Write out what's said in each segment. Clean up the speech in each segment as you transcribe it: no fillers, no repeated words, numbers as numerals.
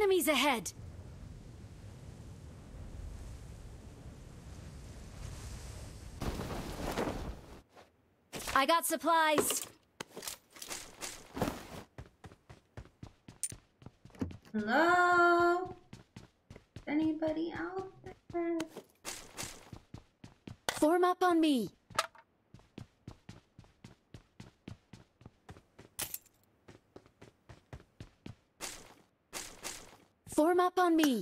Enemies ahead! I got supplies! Hello? Anybody out there? Form up on me! Form up on me!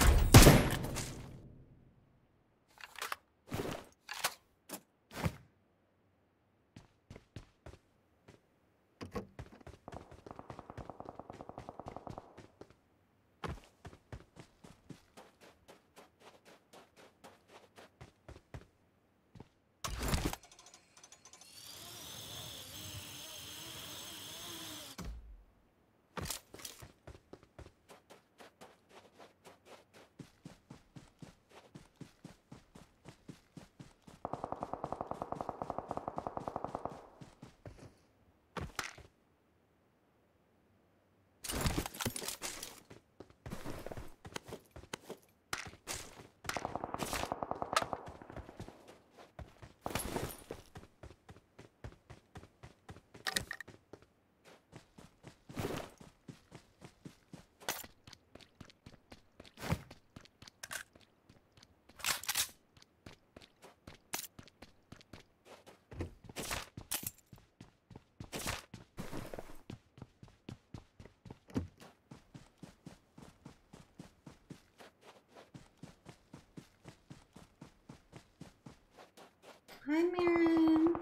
Hi, Marin.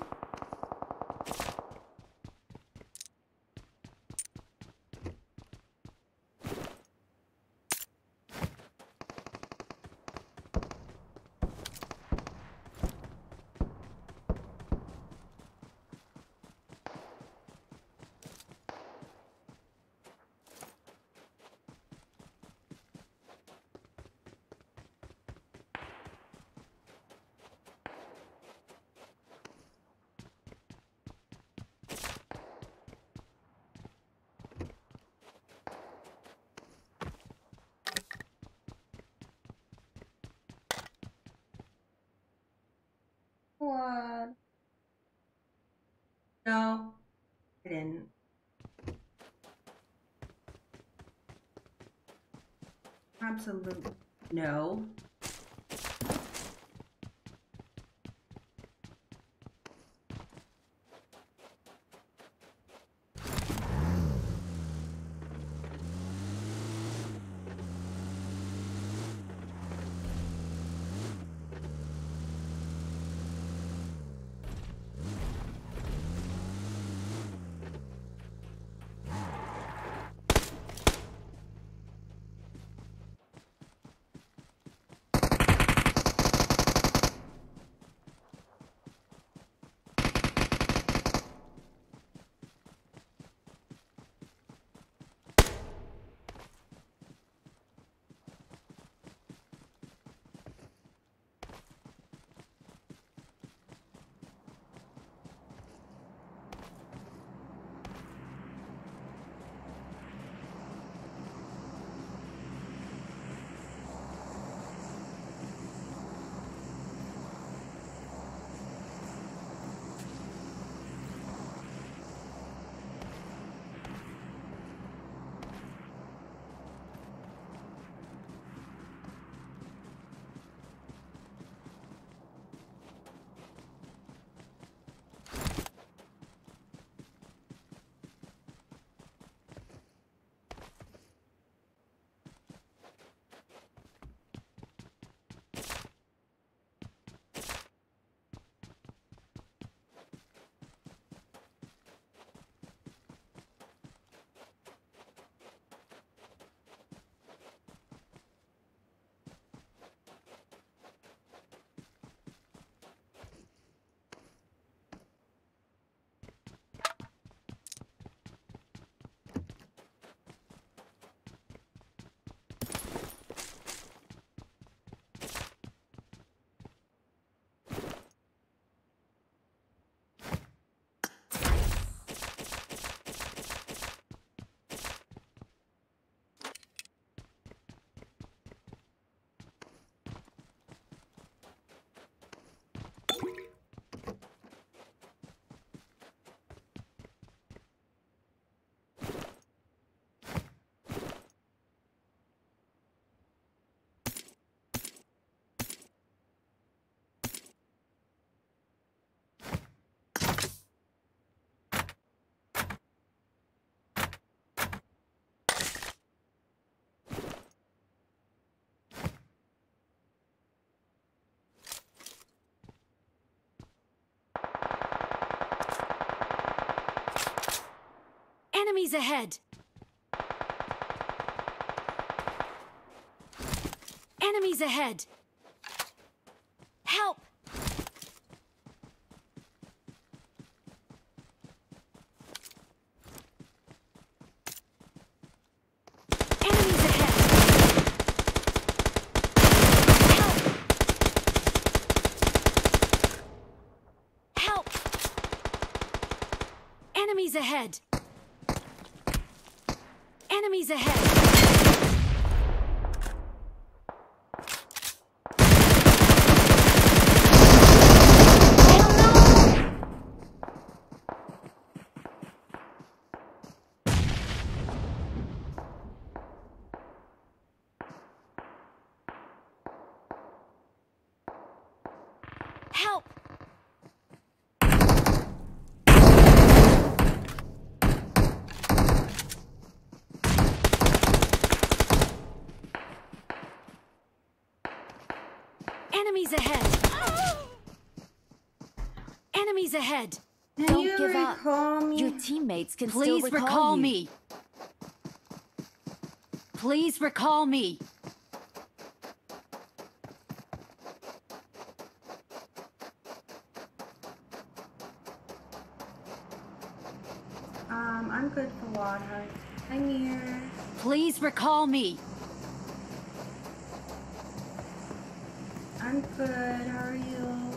What? No, I didn't. Absolutely no. Enemies ahead! Enemies ahead! Help! Enemies ahead! Help! Help! Enemies ahead! Enemies ahead! Help! Enemies ahead! Enemies ahead! Can Don't you give up. recall me? Your teammates can Please still recall recall you. me. Please recall me. I'm good for water. I'm here. Please recall me. I'm good. How are you?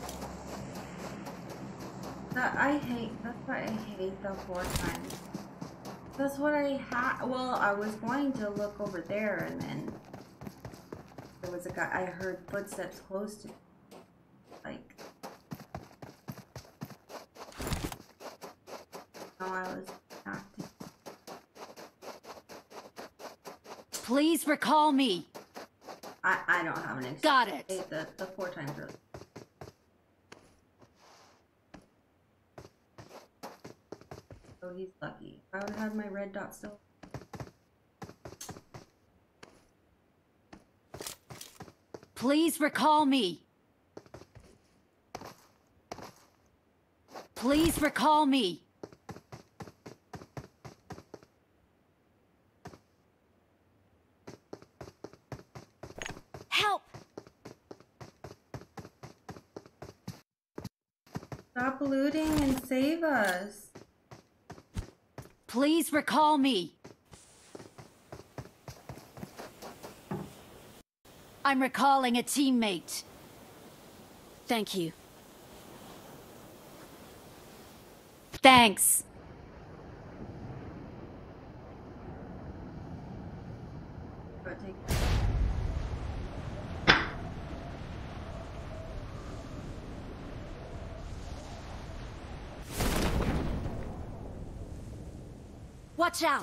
That's why I hate the 4 times. That's what I had. Well, I was going to look over there and then there was a guy. I heard footsteps close to me. Like, no, I was acting. Please recall me. I don't have an excuse. Got it. I hate the 4 times really. Oh, he's lucky. I would have my red dot still. Please recall me. Please recall me. Help! Stop looting and save us. Please recall me. I'm recalling a teammate. Thank you. Thanks. But take Watch out!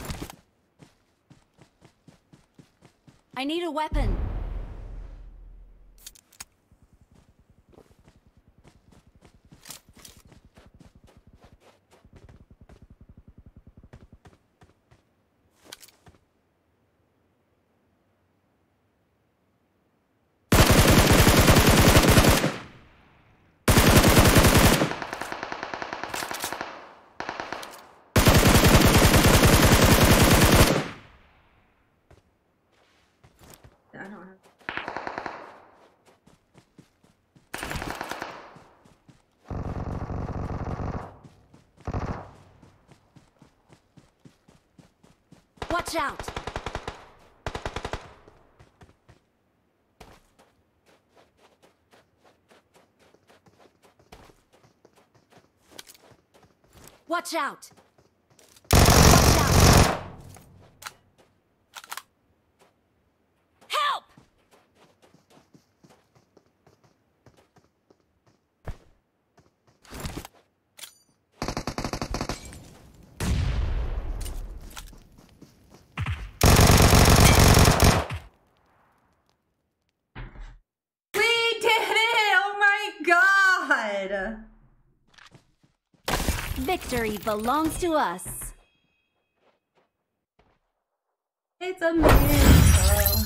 I need a weapon. Watch out! Watch out! Watch out! Help! We did it! Oh my god! Victory belongs to us. It's a miracle.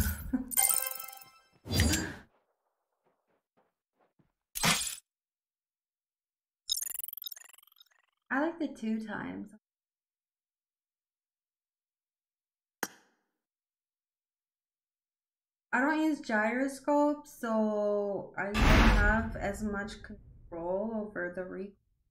I like the 2 times. I don't use gyroscope, so I don't have as much control over the recoil.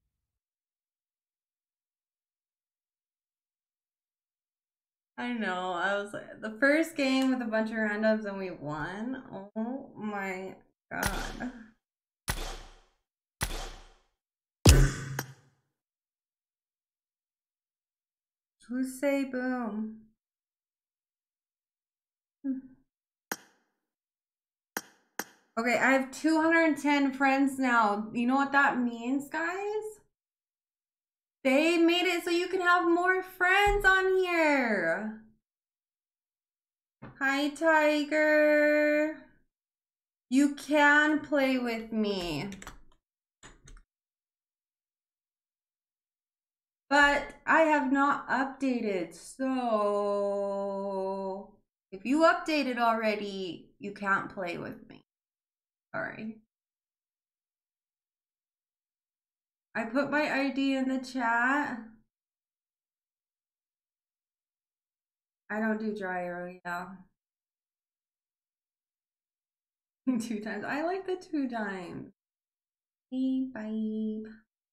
I know, I was like, the first game with a bunch of randoms and we won. Oh my god. Who say boom? Okay, I have 210 friends now. You know what that means, guys? They made it so you can have more friends on here. Hi, Tiger. You can play with me. But I have not updated, so if you updated already, you can't play with me. Sorry. I put my ID in the chat. I don't do gyro, yeah. 2 times. I like the 2 times. Beep, beep.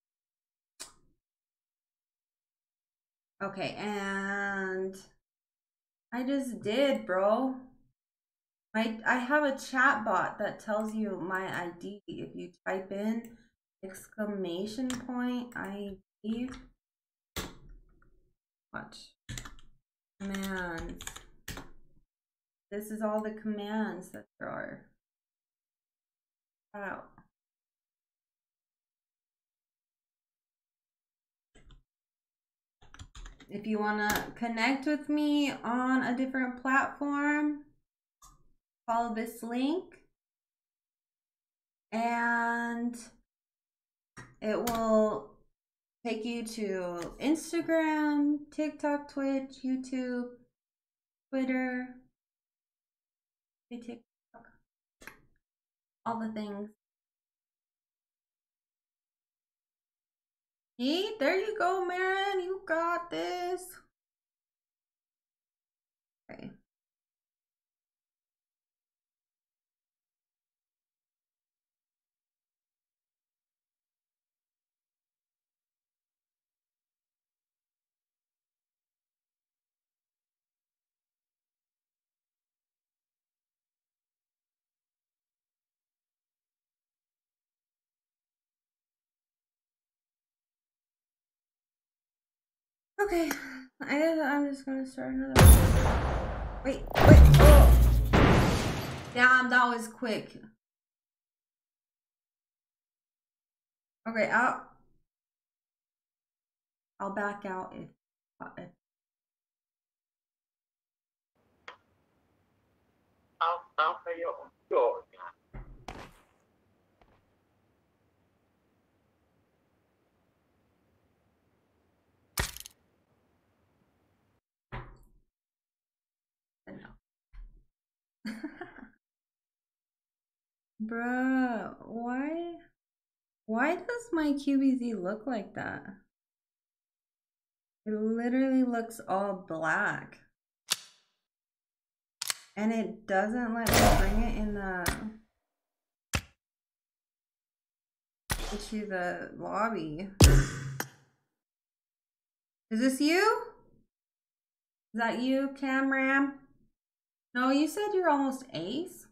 Okay, and I just did, bro. I have a chat bot that tells you my ID. If you type in exclamation point ID, watch. Commands. This is all the commands that there are. Wow. If you want to connect with me on a different platform, follow this link and it will take you to Instagram, TikTok, Twitch, YouTube, Twitter, TikTok, all the things. See, there you go, Marin. You got this. Okay. Okay, I'm just gonna start another one. Wait, oh. Damn, that was quick. Okay, I'll back out if I'll pay you on short. no. Bruh, why does my QBZ look like that? It literally looks all black. And it doesn't let me bring it in to the lobby. Is this you? Is that you, Camram? No, you said you're almost ace?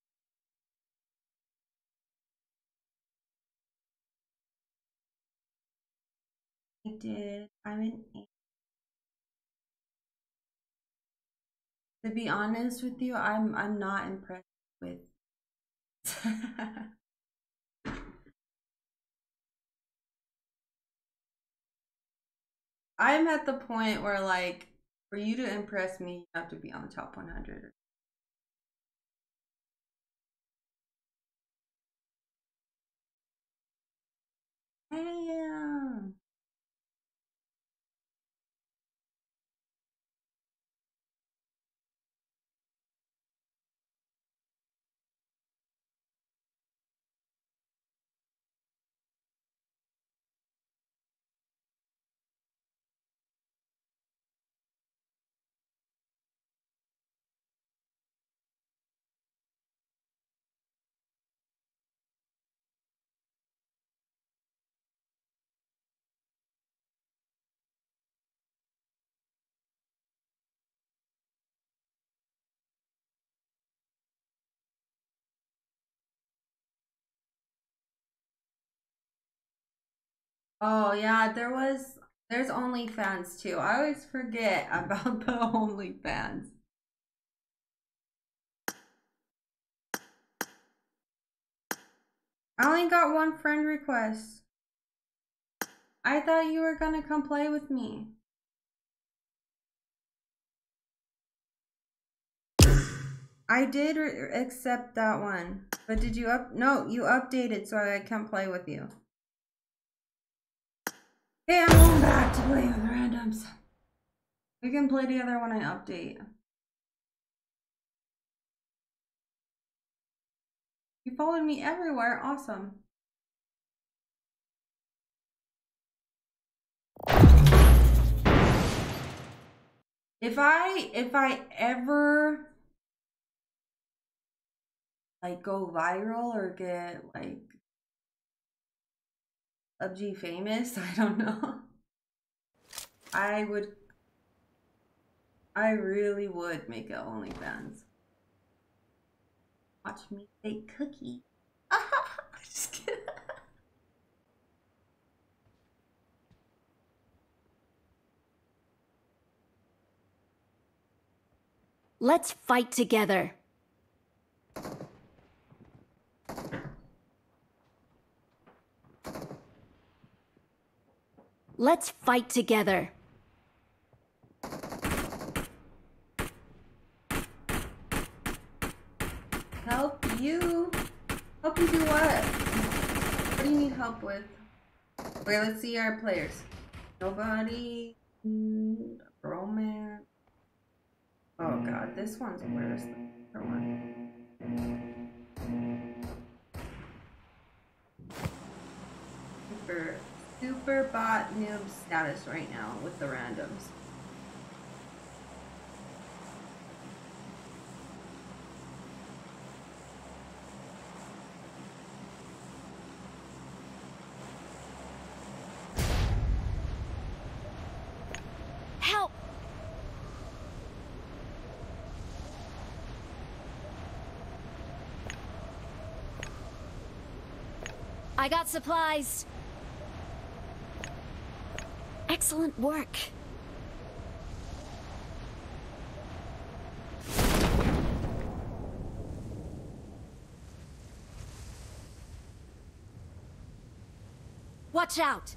I did. I'm an ace. To be honest with you, I'm not impressed with I'm at the point where, like, for you to impress me, you have to be on the top 100. Damn. Oh yeah, there's OnlyFans too. I always forget about the OnlyFans. I only got one friend request. I thought you were gonna come play with me. I did accept that one, but did you no, you updated so I can play with you. Okay, I'm going back to play with randoms. We can play together when I update. You followed me everywhere, awesome. If I ever like go viral or get like PUBG famous, I don't know. I really would make it OnlyFans. Watch me bake cookie. Just kidding. Let's fight together. Let's fight together. Help you? Help you do what? What do you need help with? Okay, let's see our players. Nobody. Romance. Oh god, this one's worse than the other one. Super bot noob status right now with the randoms. Help! I got supplies. Excellent work. Watch out!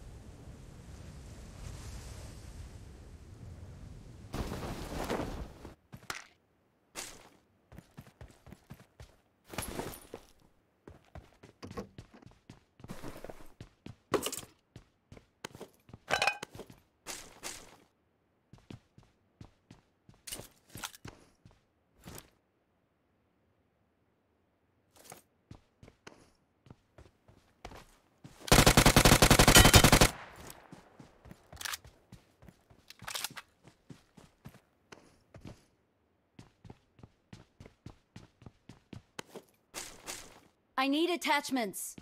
I need attachments.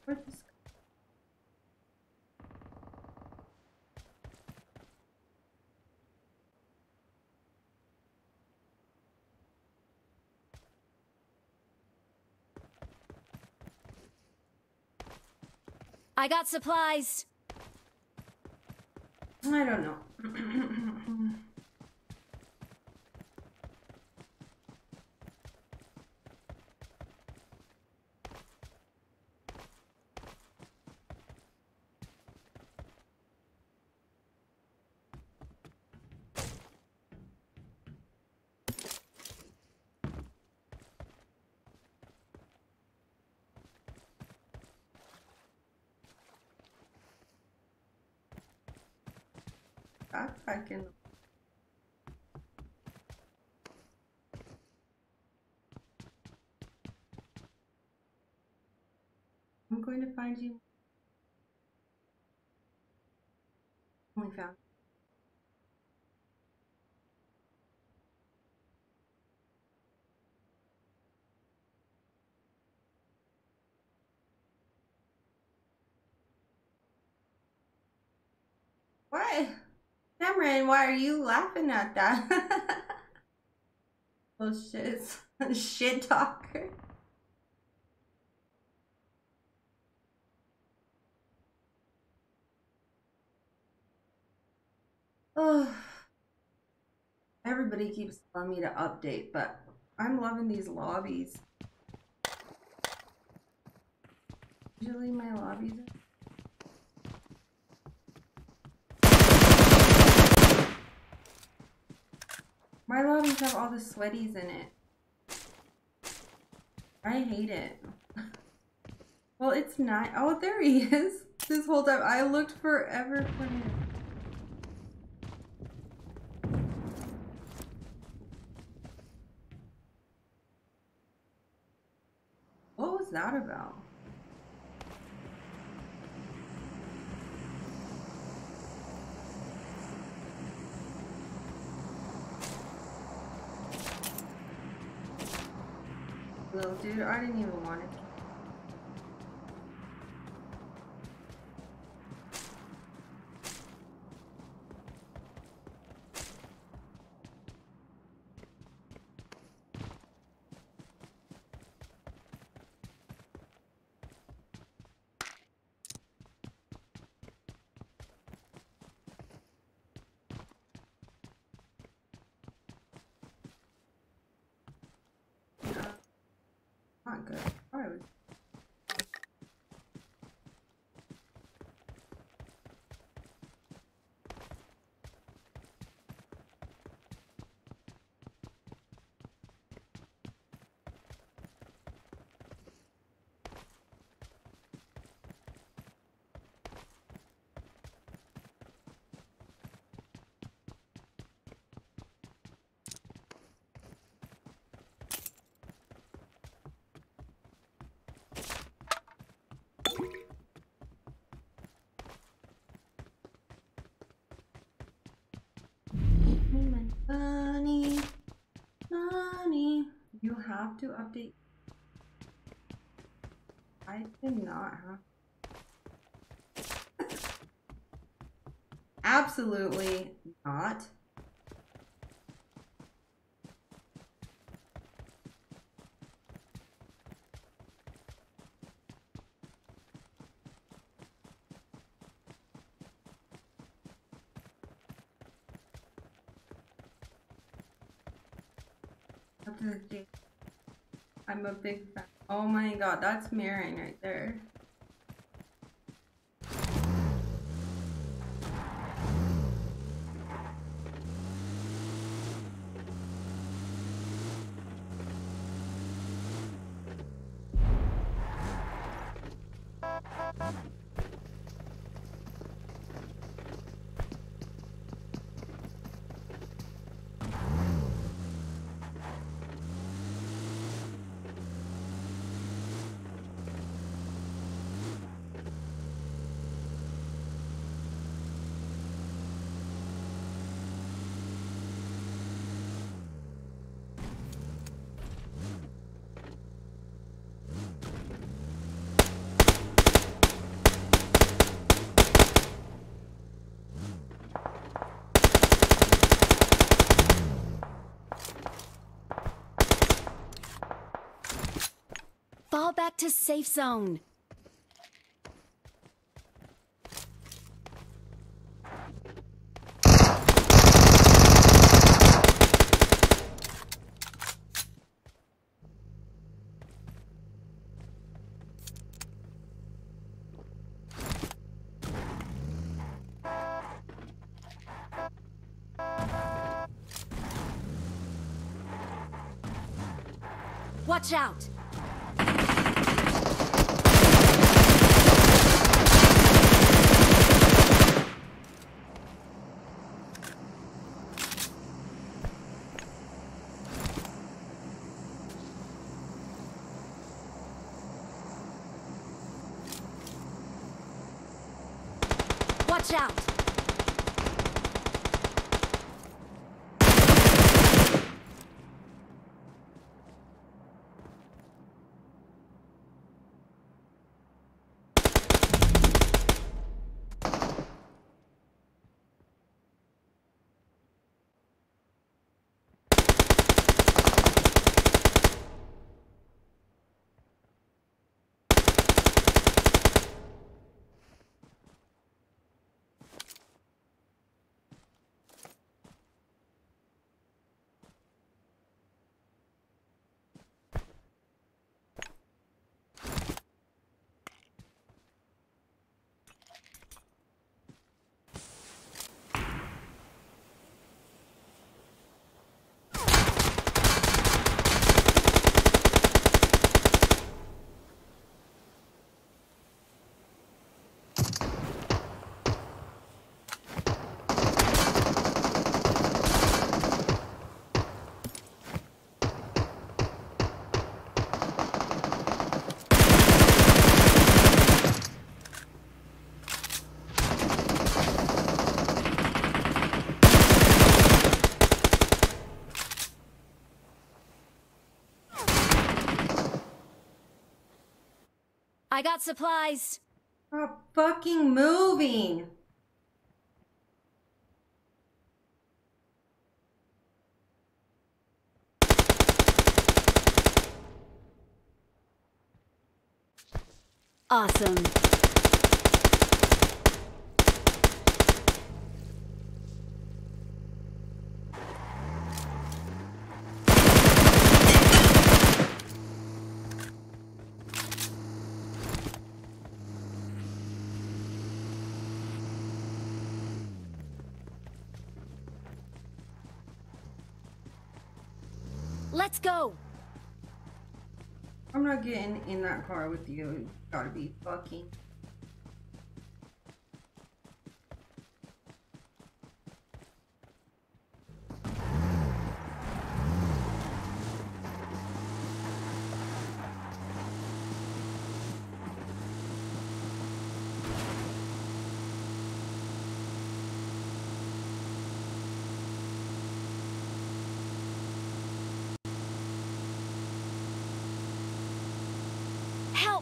Where'd this go? I got supplies. I don't know. Backpack in. I'm going to find you. Only found. What? Cameron, why are you laughing at that? Oh shit. Shit talker. Oh. Everybody keeps telling me to update, but I'm loving these lobbies. Usually my lobbies are... My lobbies have all the sweaties in it. I hate it. Well, it's not. Oh, there he is. This whole time I looked forever for him. What was that about? Little dude, I didn't even want it. Not good. I was... Money, money. You have to update. I did not have. Absolutely not. I'm a big fan. Oh my god, that's mirroring right there. to safe zone. Watch out! Watch out! I got supplies. Stop fucking moving. Awesome. Let's go. I'm not getting in that car with you. You gotta be fucking. Help!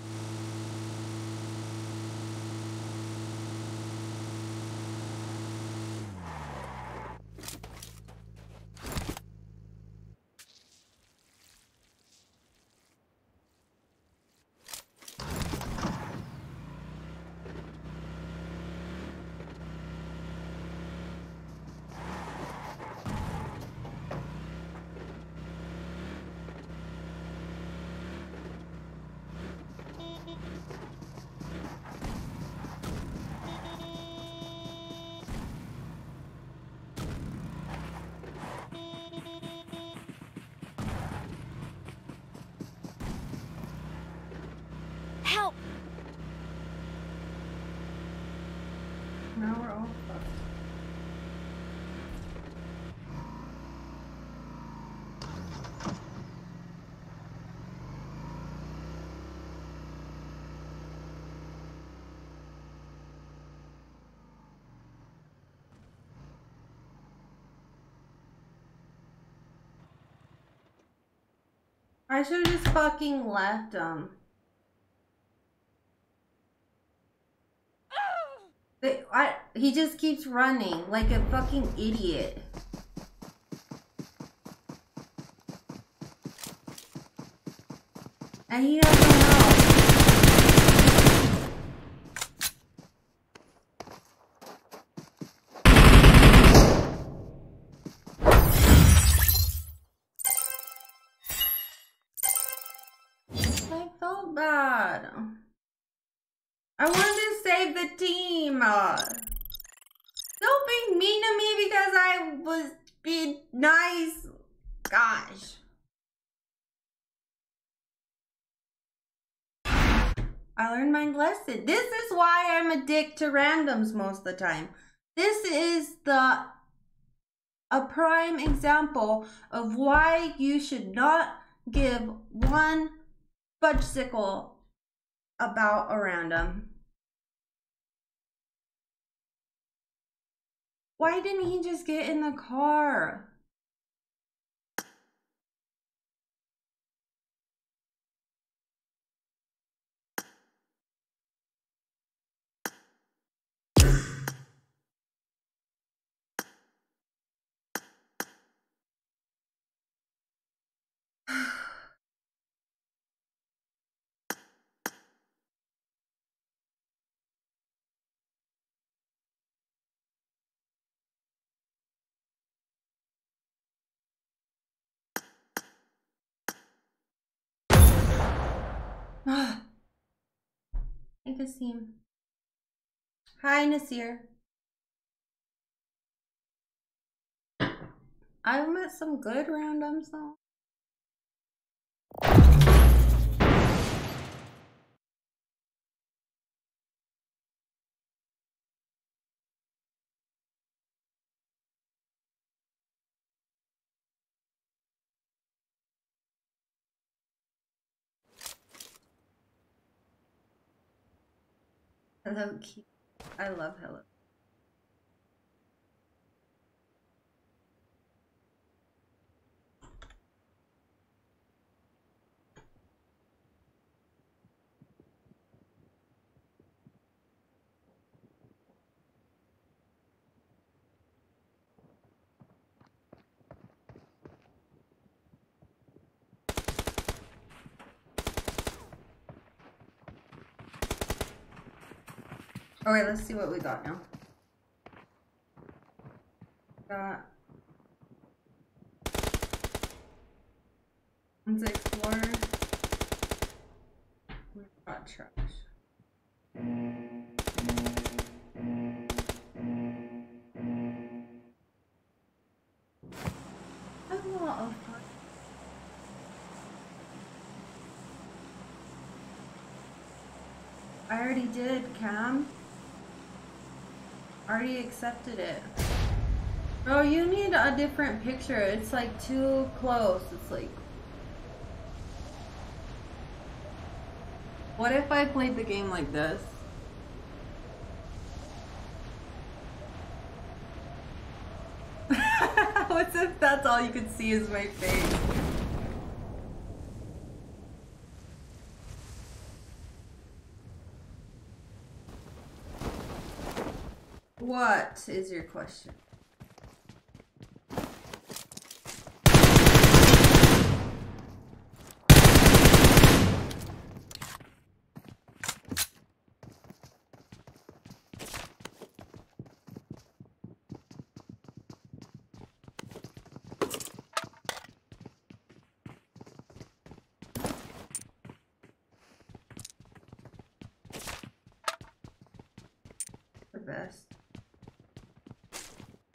Help! Now we're all fucked. I should have just fucking left him. He just keeps running like a fucking idiot. And he doesn't know. God. I wanted to save the team. Don't be mean to me because I was being nice. Gosh. I learned my lesson. This is why I'm a dick to randoms most of the time. This is a prime example of why you should not give one fudgesicle about a random. Why didn't he just get in the car? Hey, Kasim. Hi, Nasir. I've met some good randoms though. Hello Kitty. I love Hello. Alright, let's see what we got now. Got one's Explorer. We've got trash. That's a lot of fun. I already did, Cam. Already accepted it. Oh, you need a different picture. It's like too close. It's like... What if I played the game like this? What's if that's all you could see is my face? What is your question? The best.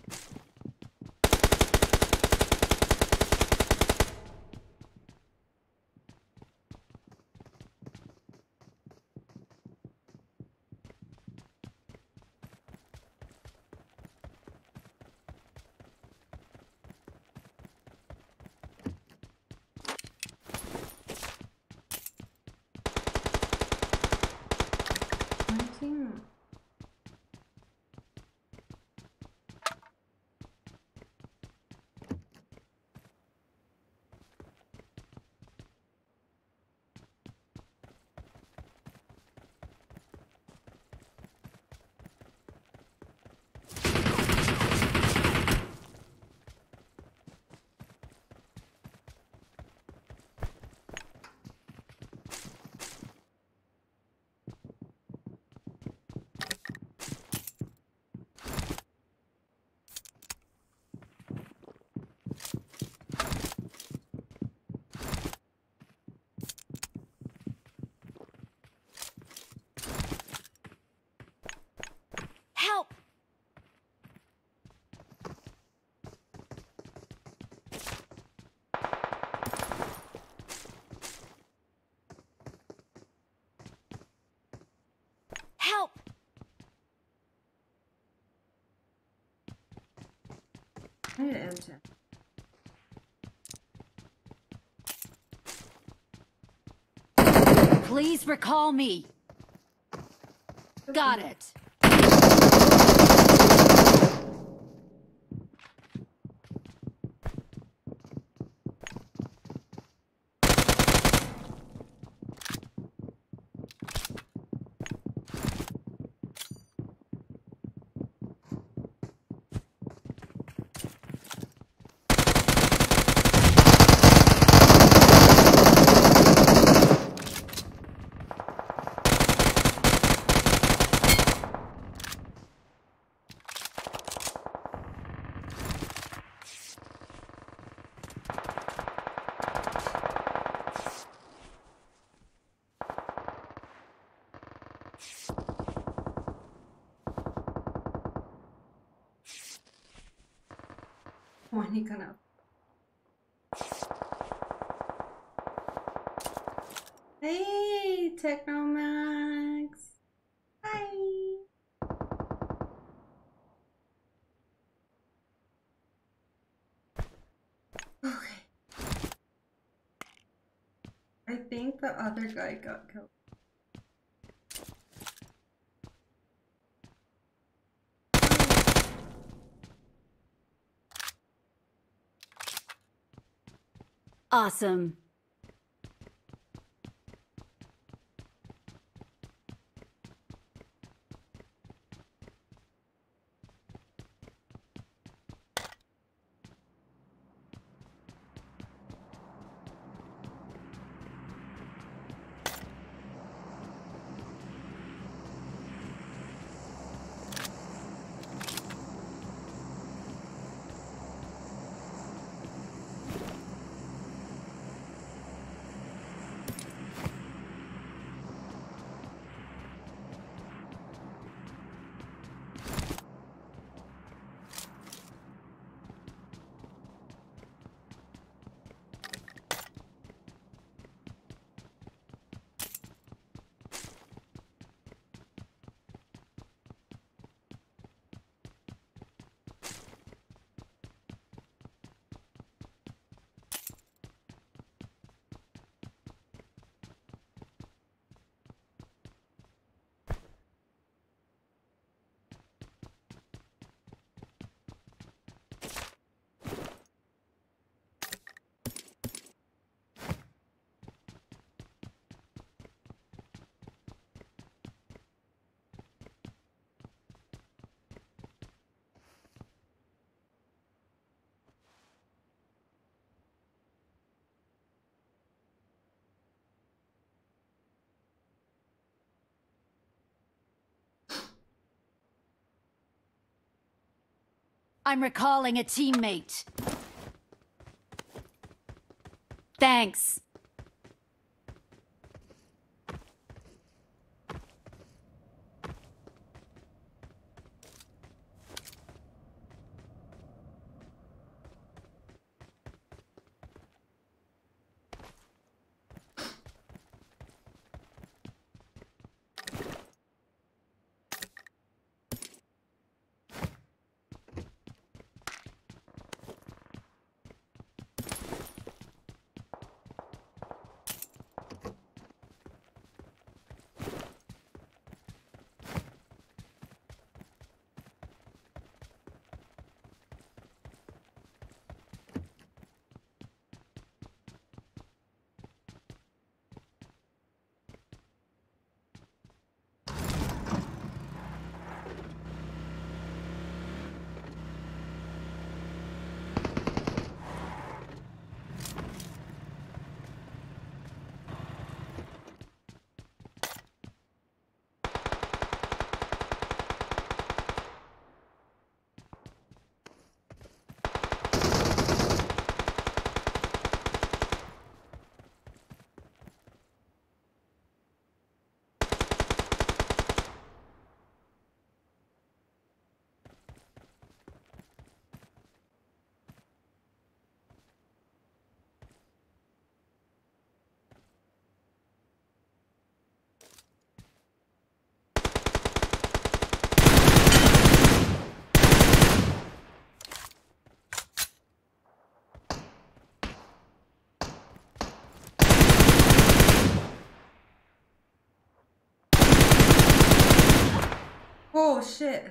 I need an M10. Please recall me. Got it. When he gonna? Hey, Technomax. Hi. Okay. I think the other guy got killed. Awesome. I'm recalling a teammate. Thanks. Oh shit.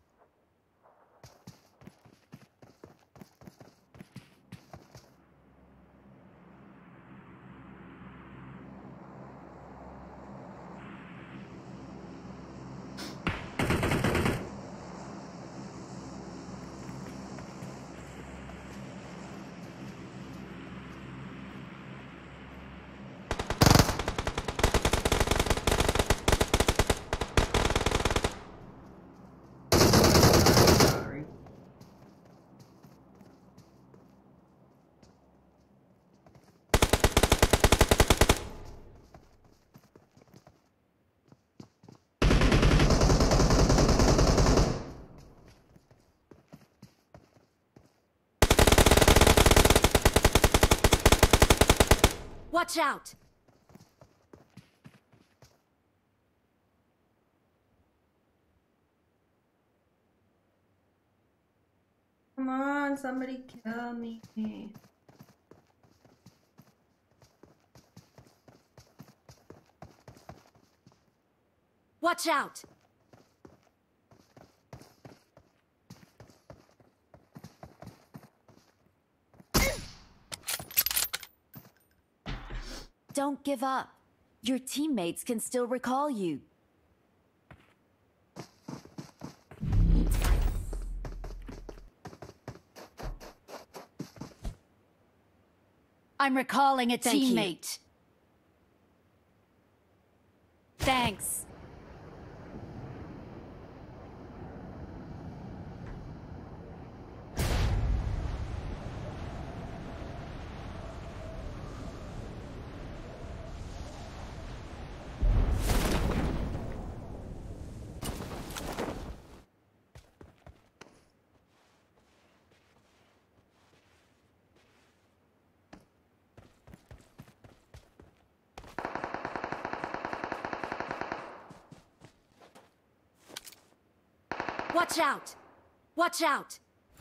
Sorry. Watch out! Come on, somebody kill me. Watch out! Don't give up. Your teammates can still recall you. I'm recalling a Thank you. teammate. Thanks. Watch out! Watch out!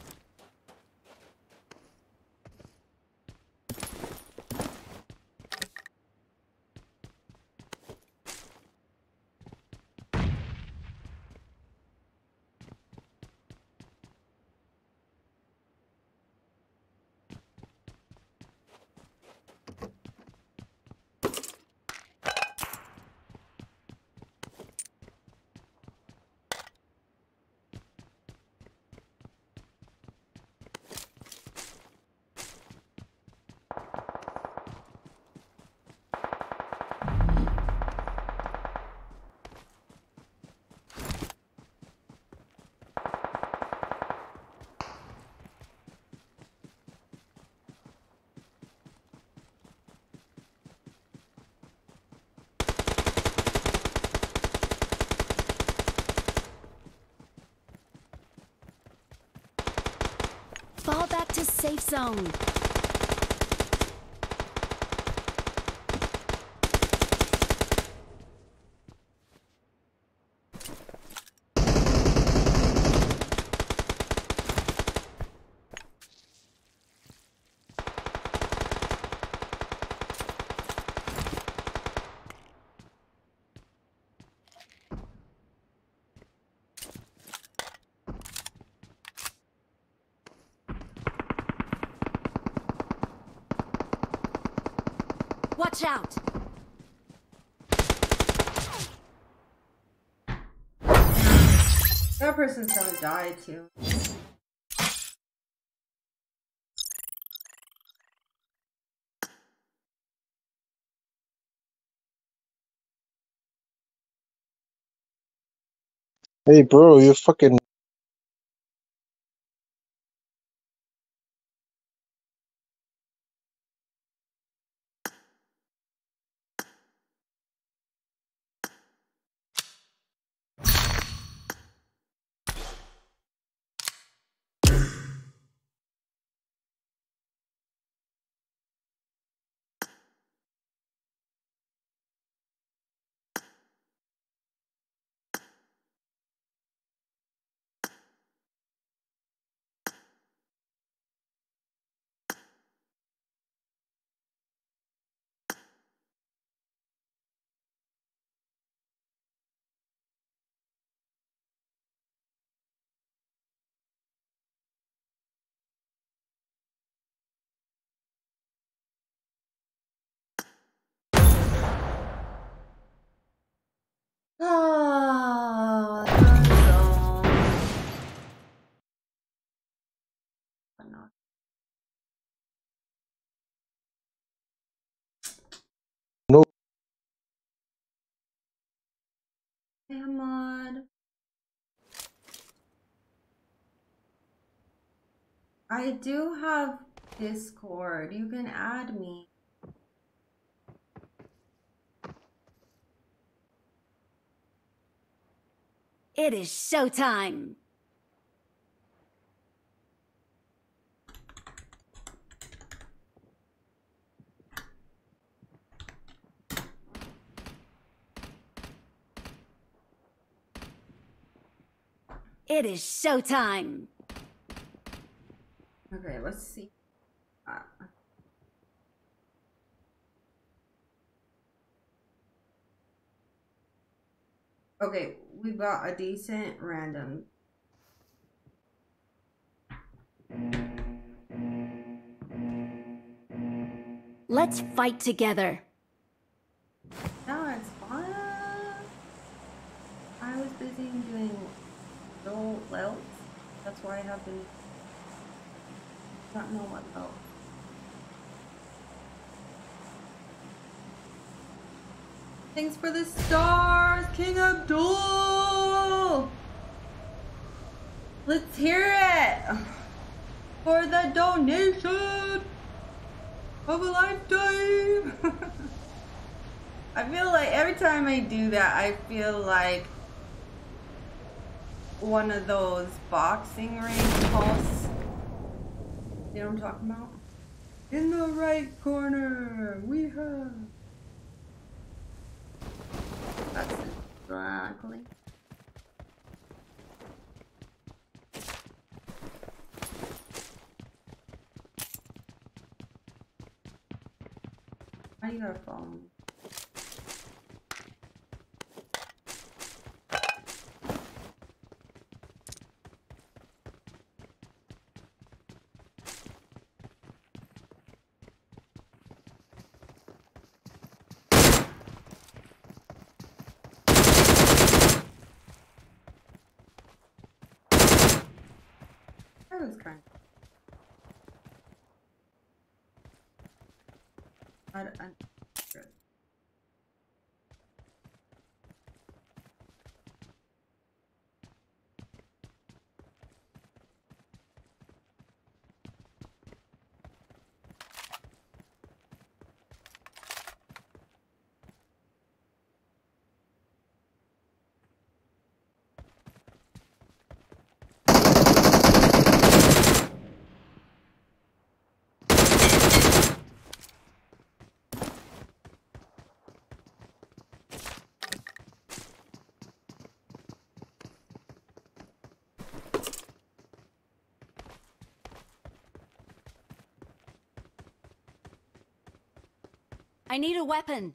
Fall back to safe zone. Watch out! That person's gonna die too. Hey, bro, you fucking Oh, the zone. No, Come on. I do have Discord. You can add me. It is showtime. It is showtime. Okay, let's see. Okay, we've got a decent random. Let's fight together. No, it's fun. I was busy doing no else. That's why I have been not know what else. Thanks for the stars, King Abdul. Let's hear it for the donation of a lifetime. I feel like every time I do that, I feel like one of those boxing ring pulse. You know what I'm talking about? In the right corner, we have. That's exactly. Why you got a phone? That was kind of. Good. I need a weapon.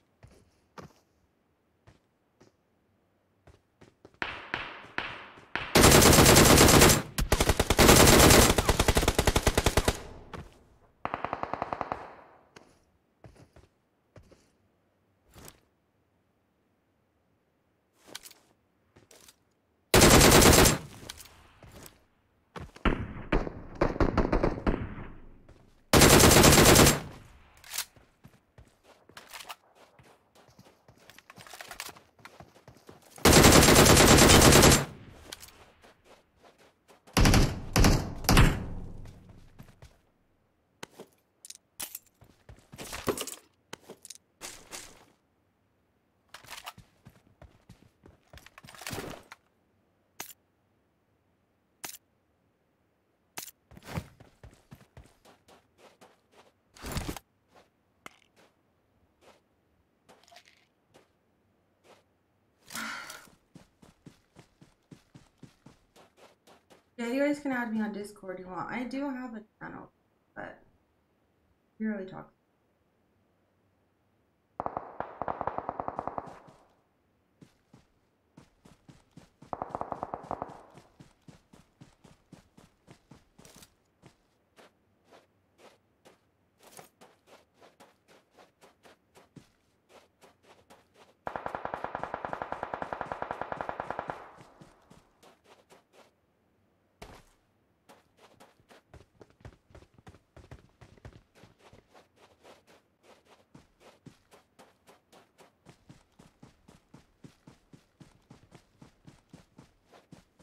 Yeah, you guys can add me on Discord if you want. I do have a channel, but we really talk.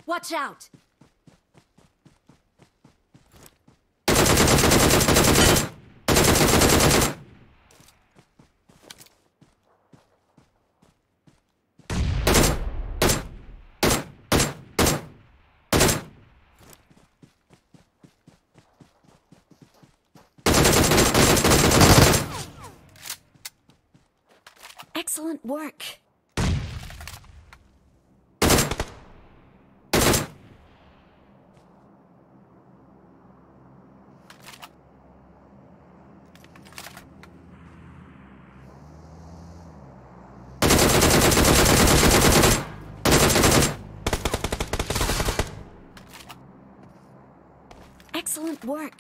Watch out! Excellent work. Excellent work.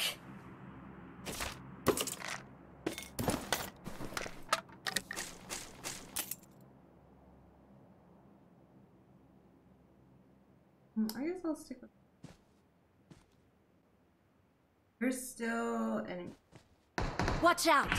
I guess I'll stick with. There's still an. Watch out!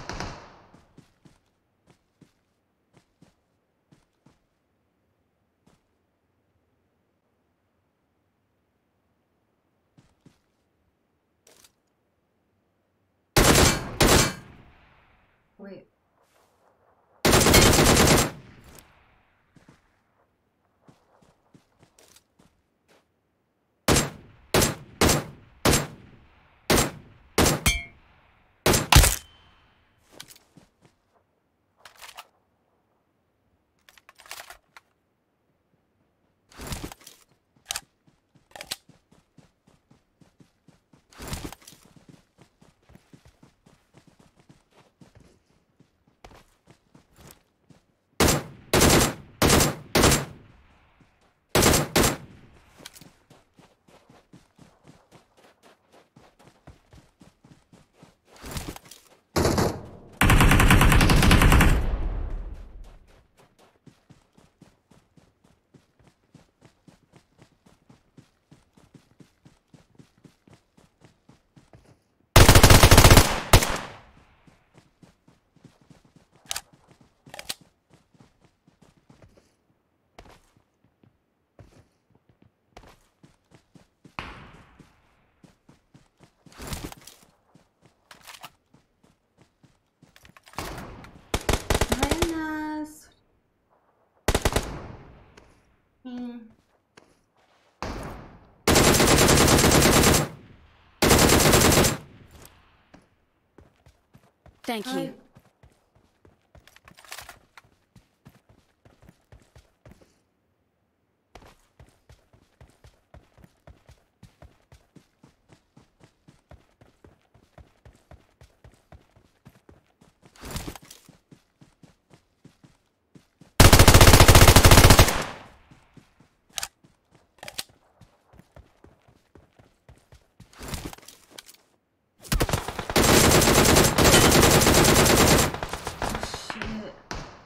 Wait. Buenas. Thank you. Shit.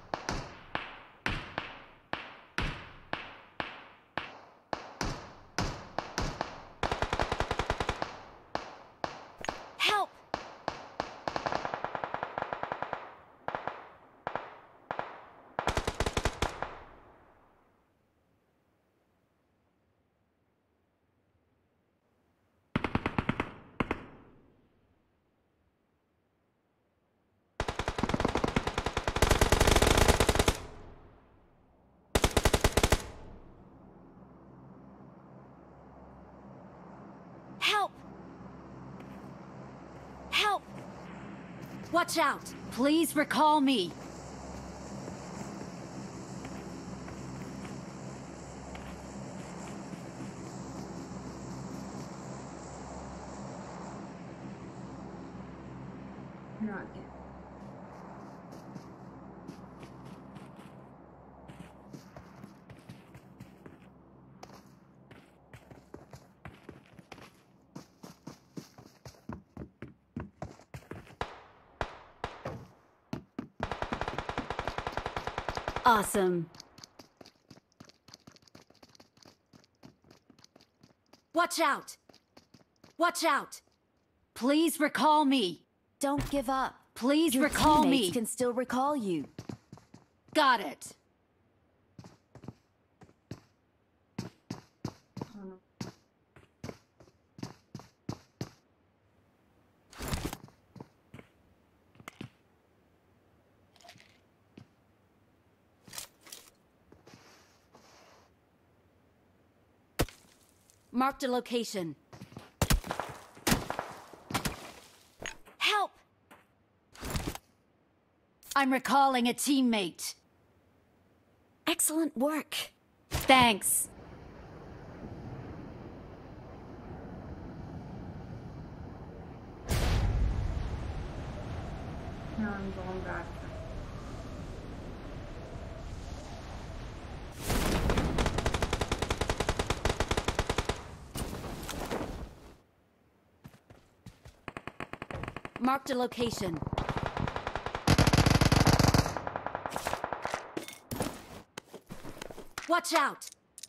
Help! Help! Help! Watch out! Please recall me. Not yet. Awesome. Watch out! Watch out! Please recall me. Don't give up. Please Your recall teammates me. can still recall you. Got it. Marked a location. Help! I'm recalling a teammate. Excellent work. Thanks. Now I'm going back. Marked a location. Watch out!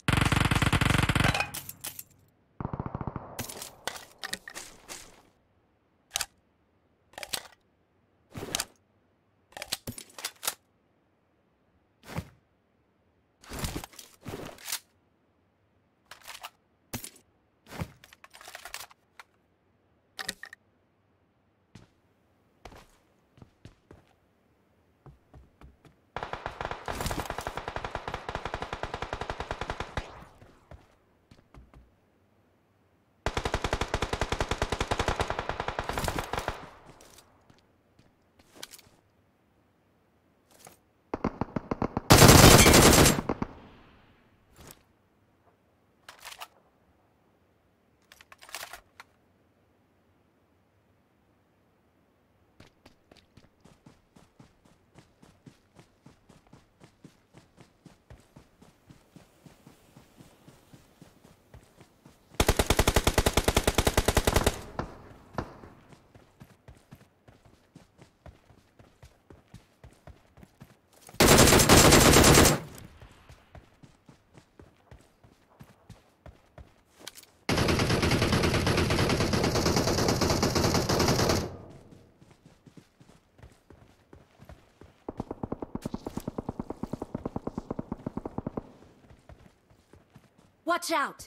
Watch out!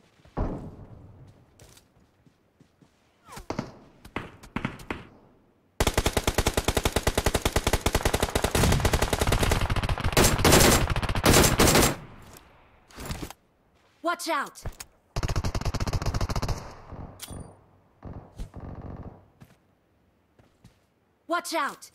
Watch out! Watch out!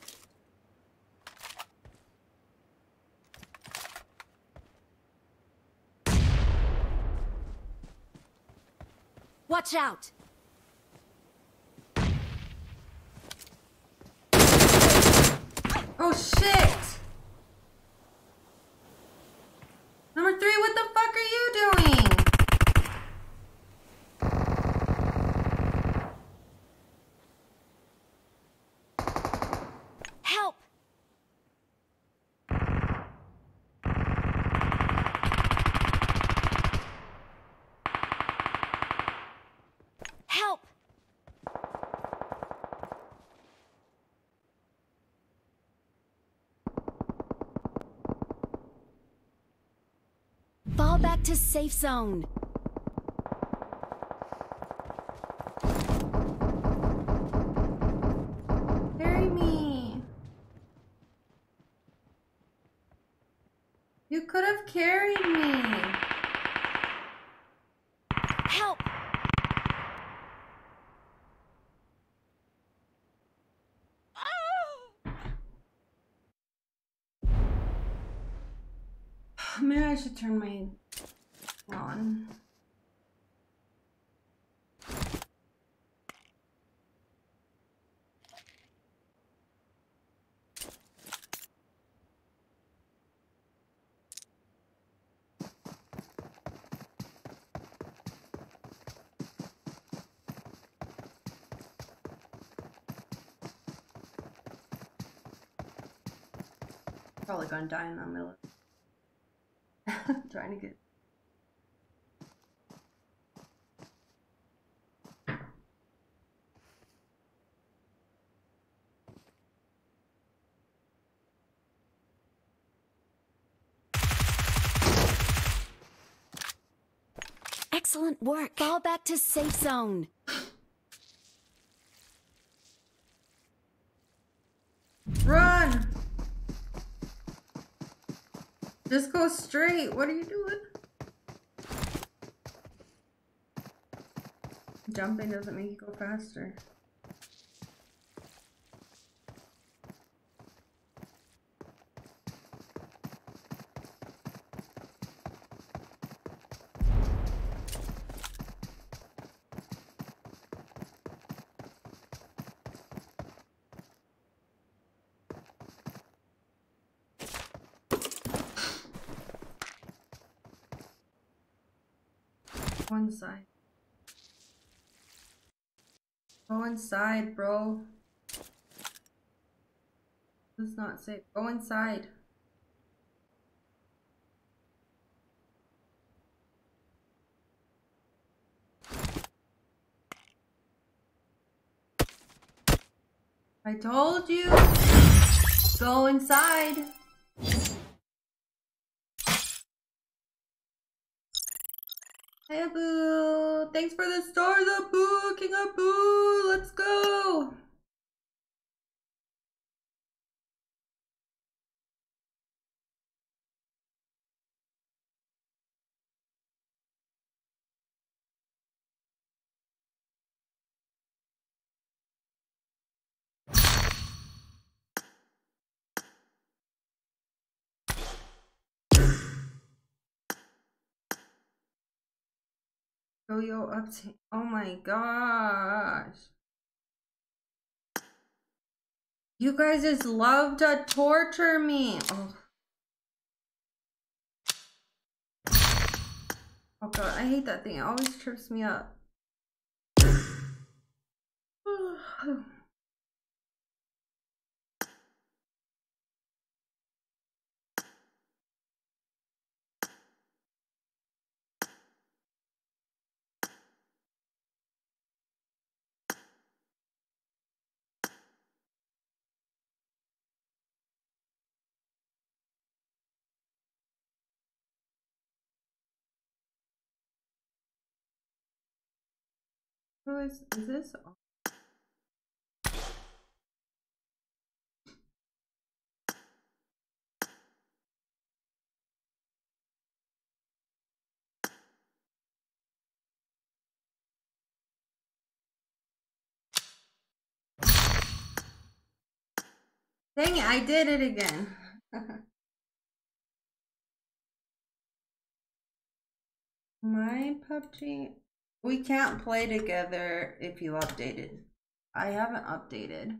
Watch out! Oh shit! Number 3, what the fuck are you doing? Help! Help! Fall back to safe zone. Carry me. You could have carried me. Help! Maybe I should turn my on. Probably gonna die in the middle. Trying to get. Excellent work. Fall back to safe zone. Run! Just go straight. What are you doing? Jumping doesn't make you go faster. Go inside. Go inside, bro. This is not safe. Go inside. I told you. Go inside. Hey, Abu. Thanks for the stars, Abu. King Abu. Let's go. Yo, up to, oh my gosh. You guys just love to torture me. Oh. Oh god, I hate that thing. It always trips me up. Who is this? Dang it, I did it again. My PUBG. We can't play together if you updated. I haven't updated.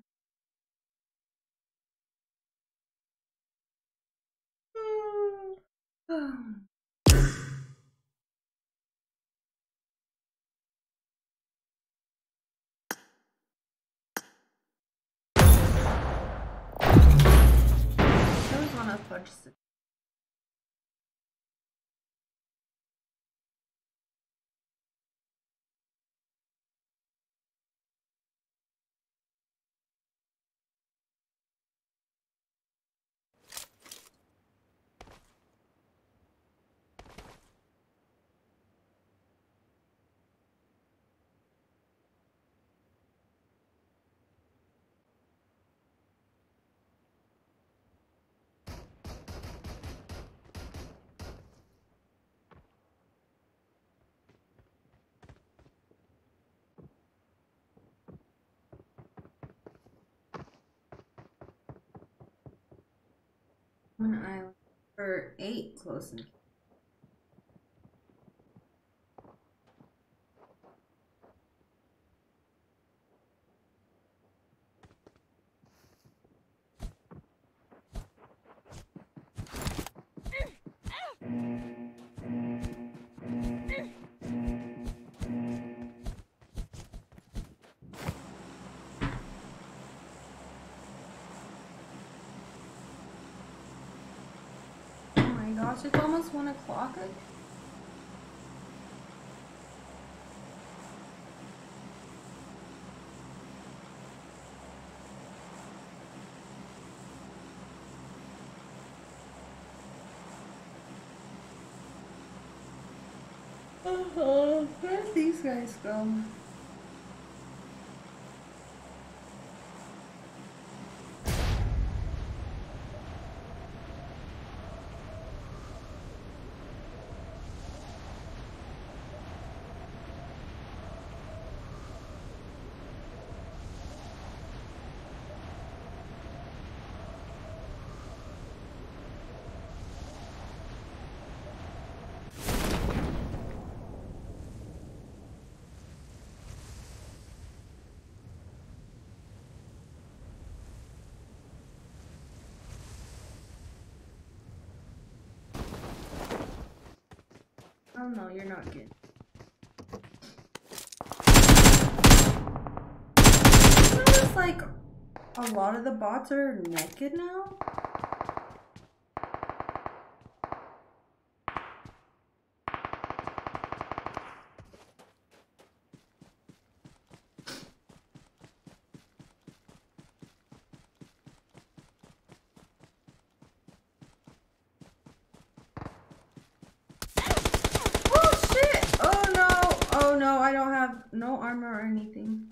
I always want to fudge it. One island for 8 close and gosh, it's almost 1 o'clock. Where'd these guys go? Oh no, you're not good. You notice like a lot of the bots are naked now? Oh shit! Oh no! Oh no, I don't have no armor or anything.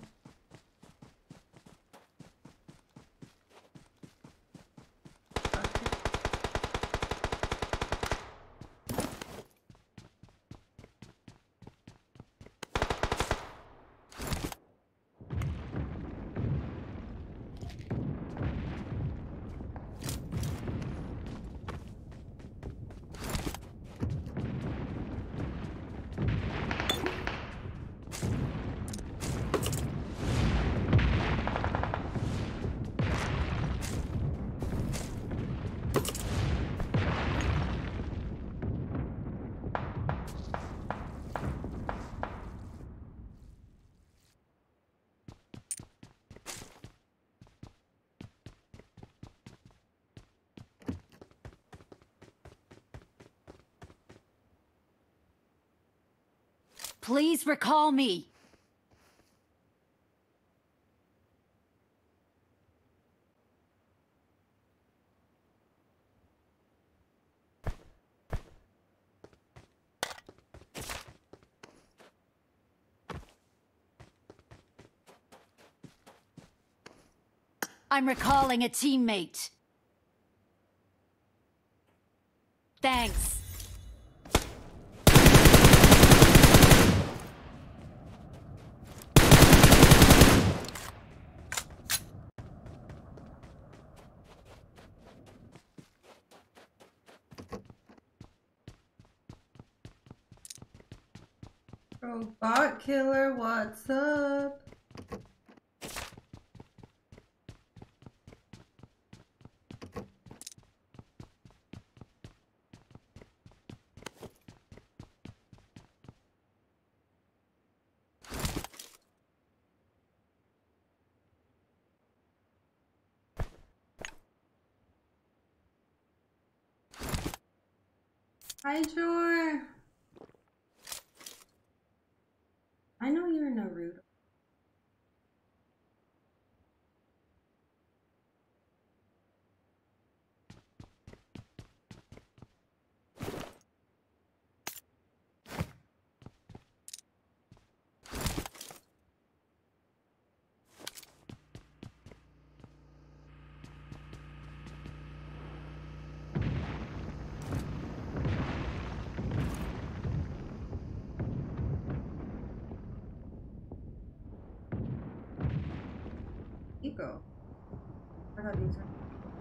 Please recall me. I'm recalling a teammate. Thanks. Robot killer, what's up? Hi, Jor. I know you're Naruto. Ego. I thought you said.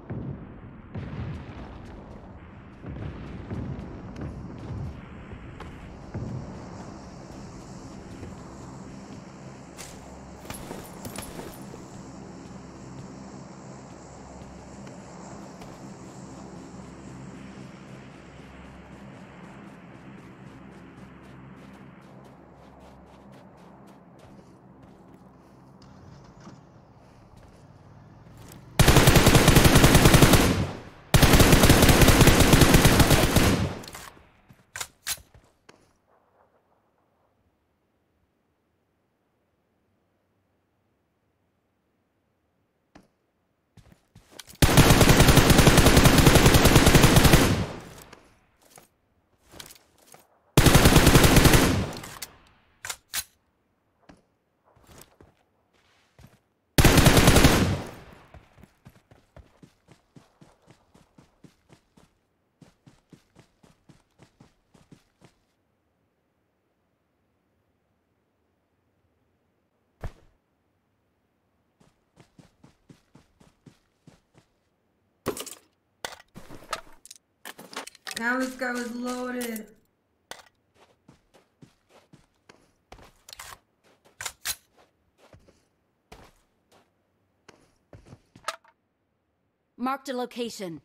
Now this guy was loaded. Marked a location.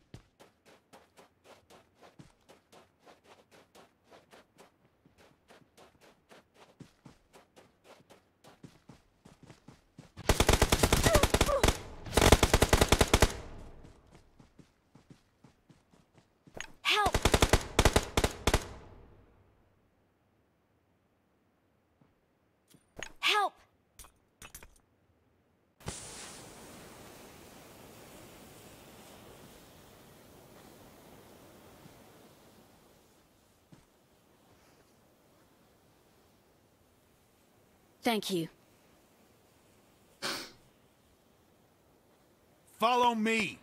Thank you. Follow me.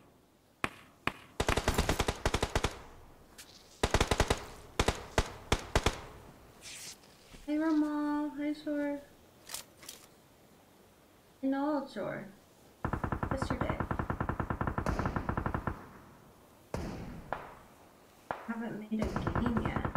Hey, Ramal. Hey, Shore. No, Shore. Yesterday. Haven't made a game yet.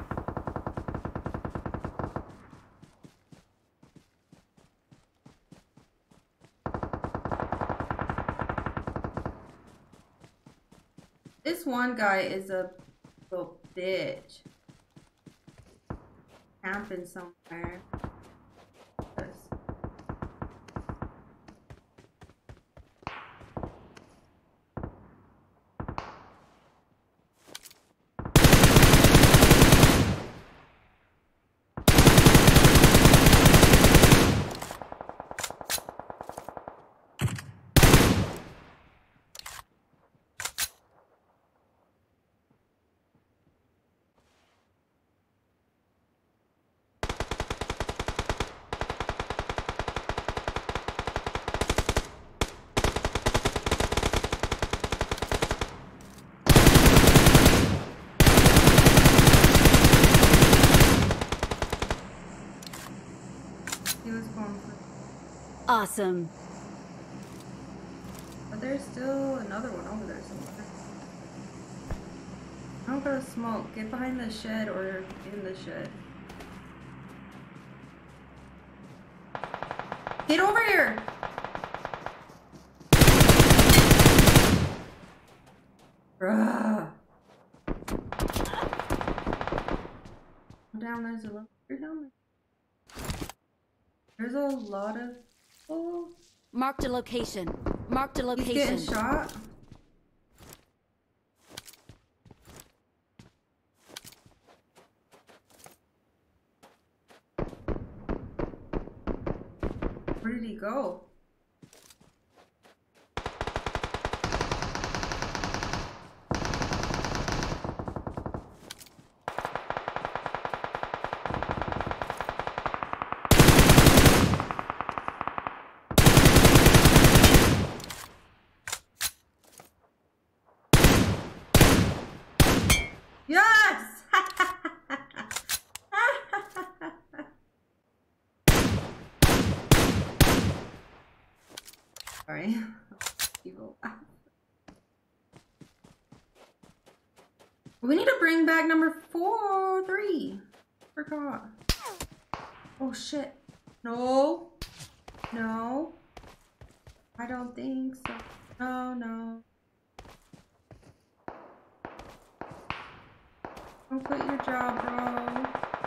This one guy is a little bitch. Camping somewhere. Awesome. But there's still another one over there somewhere. I don't gotta smoke. Get behind the shed or in the shed. Get over here! Bruh. Down there's a little down there. There's a lot of Marked a location. Marked a location. He's getting shot. Where did he go? Yes! Sorry. People laugh. We need to bring back number 3. Forgot. Oh shit. No. No. I don't think so. No, no. Don't quit your job, bro.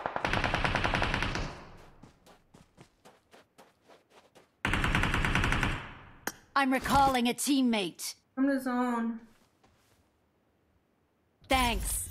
I'm recalling a teammate. Come to zone. Thanks.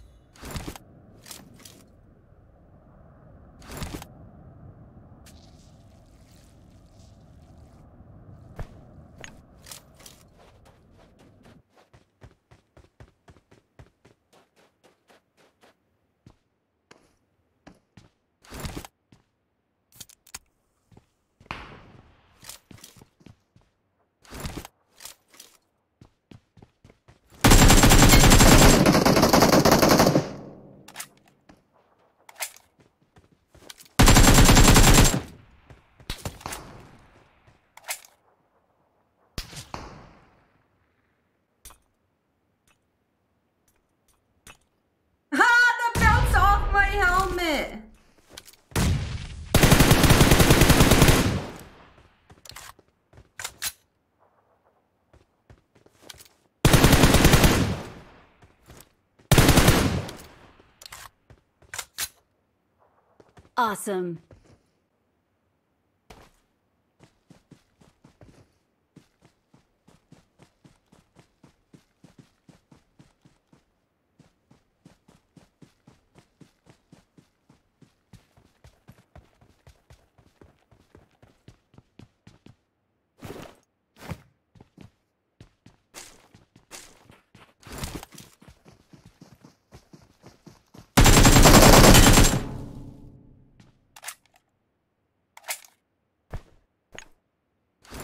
Awesome.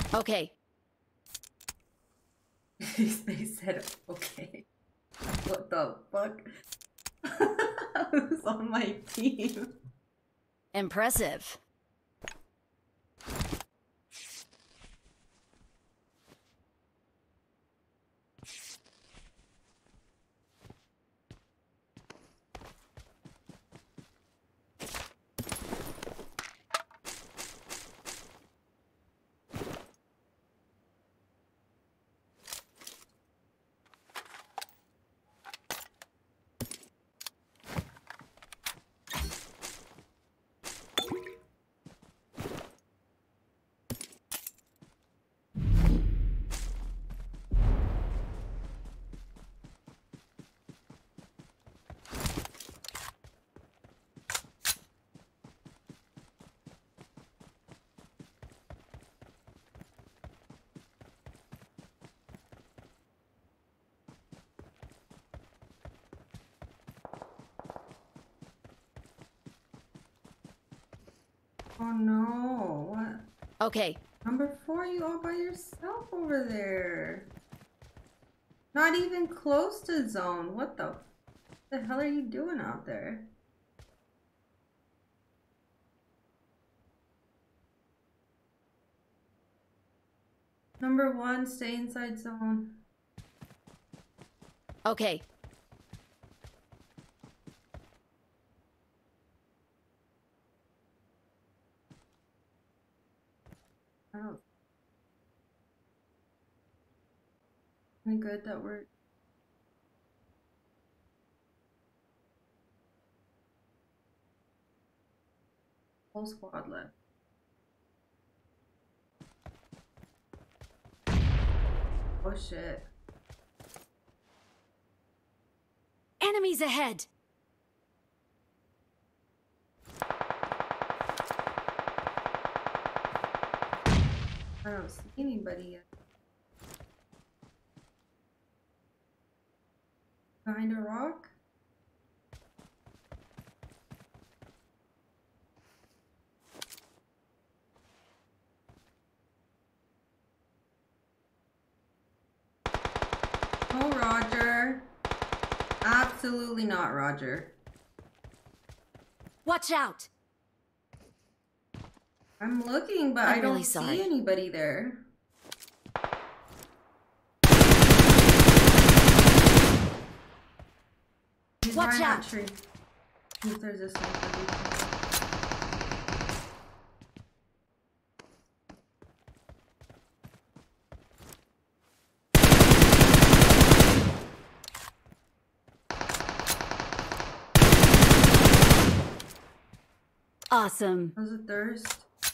Okay. They said, okay. What the fuck? Who's on my team? Impressive. Oh no, what? Okay. Number 4, you all by yourself over there. Not even close to zone. What the hell are you doing out there? Number 1, stay inside zone. Okay. I don't. Any good that we're. Whole squad left. Oh shit. Enemies ahead. I don't see anybody yet. Behind a rock? Oh, Roger. Absolutely not, Roger. Watch out. I'm looking, but I'm I don't really sorry. see anybody there. He's Watch behind that out. tree. If there's a sniper. Awesome. Was it thirst?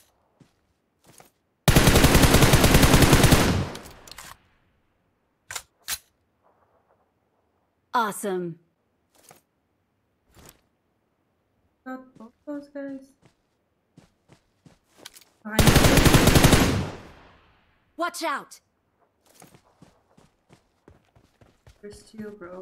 Awesome. Got both those guys. Behind you. Watch out. There's 2, bro.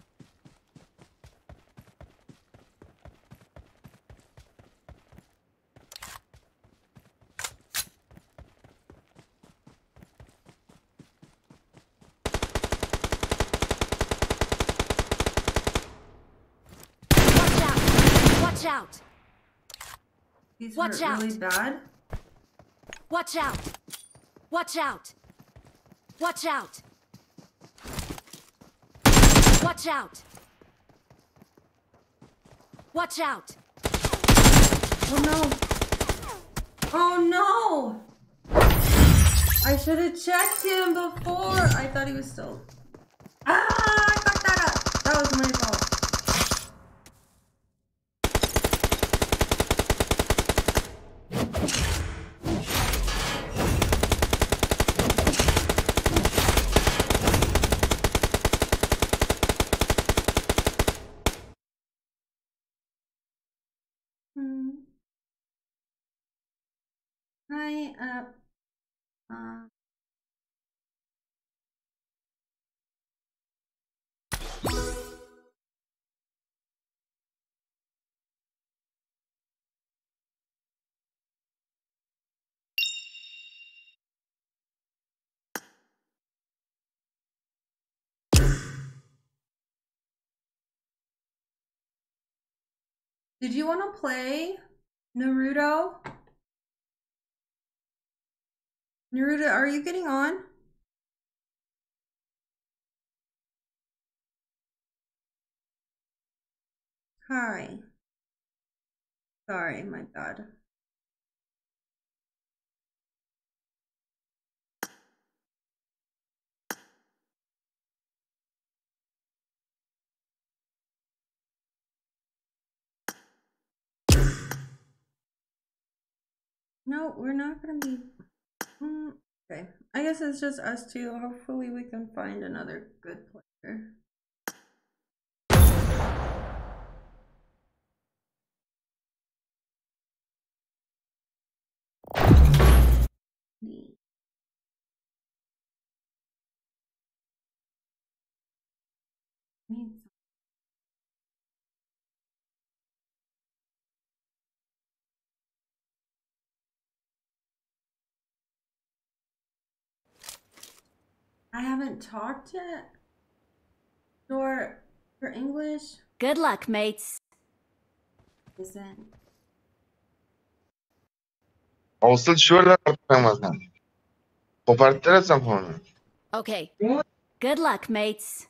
Watch out. Watch out. These Watch hurt really out. bad. Watch out. Watch out. Watch out. Watch out. Watch out. Oh no! Oh no! I should have checked him before. I thought he was still. Ah! I fucked that up. That was my fault. Hi, Did you want to play Naruto? Naruto, are you getting on? Hi. Sorry, my bad. No, we're not gonna be. Okay. I guess it's just us two. Hopefully, we can find another good player. I haven't talked yet. Your English Good luck, mates. isn't. اوصل شو ولا مثلا خبرت سامحوني. Okay. Good luck, mates.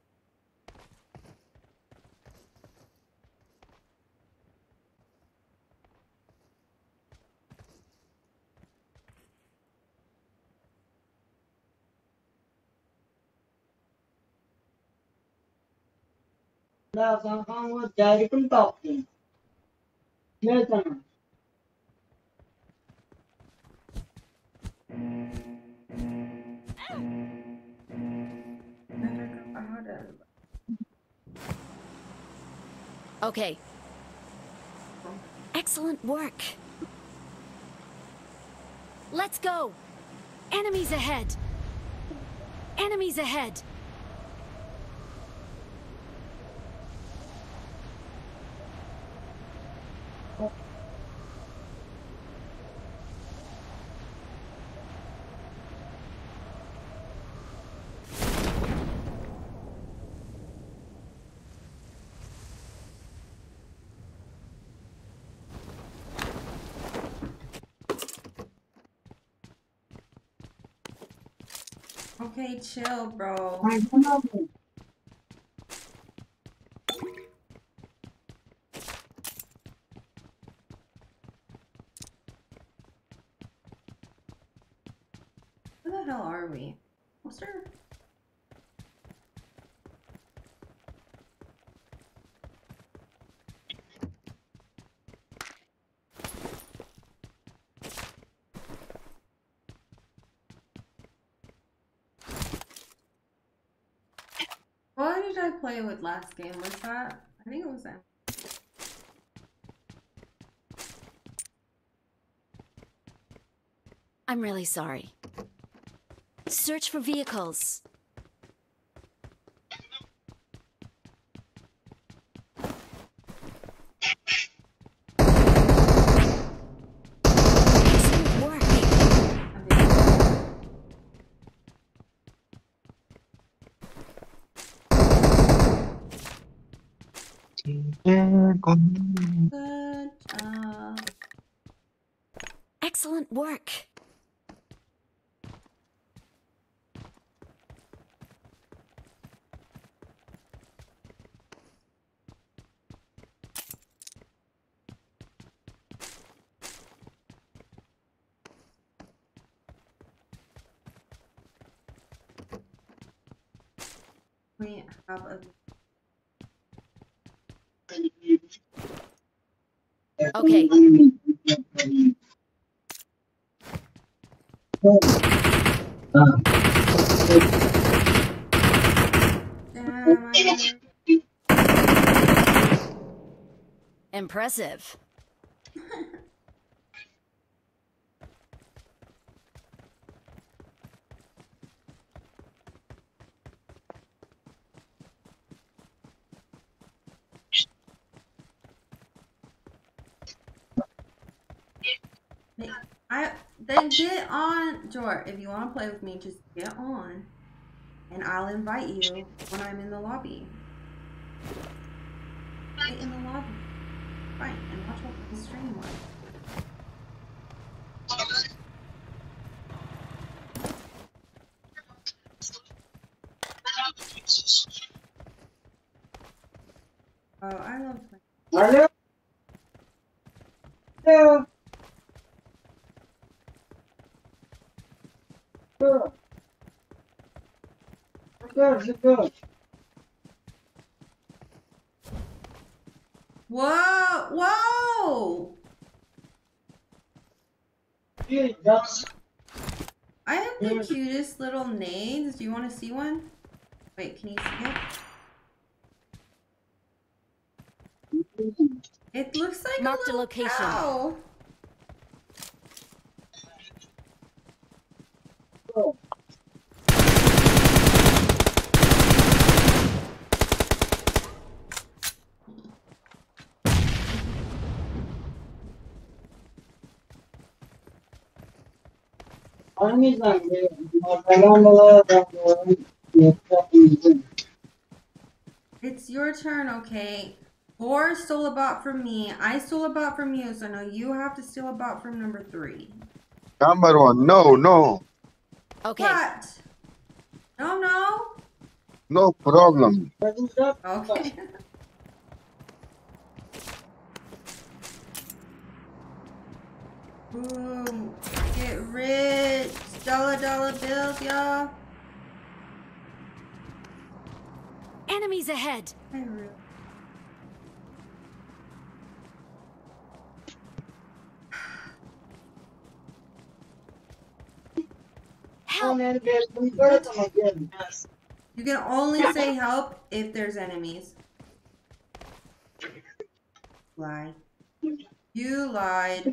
Okay. Excellent work. Let's go. Enemies ahead. Enemies ahead. Okay, chill, bro. Where the hell are we? Poster? What did I play with last game? Was that? I think it was that. I'm really sorry. Search for vehicles. Excellent work. Good job. Excellent work. We have a. Okay. Impressive. Then get on, Jor. If you want to play with me, just get on, and I'll invite you when I'm in the lobby. Get in the lobby. fight and watch what the stream was. Oh, I love playing. Hello? Hello? Good. Good. Whoa! Whoa! I have the cutest little nades. Do you want to see one? Wait, can you see it? It looks like Marked a a little location. cow. It's your turn, okay? Boar stole a bot from me. I stole a bot from you, so now you have to steal a bot from number 3. Number one. No, no. Okay. What? No. No problem. Okay. Boom. Get rich. Dollar bills, y'all. Enemies ahead. I really... Help. You can only say help if there's enemies. Lie. You lied.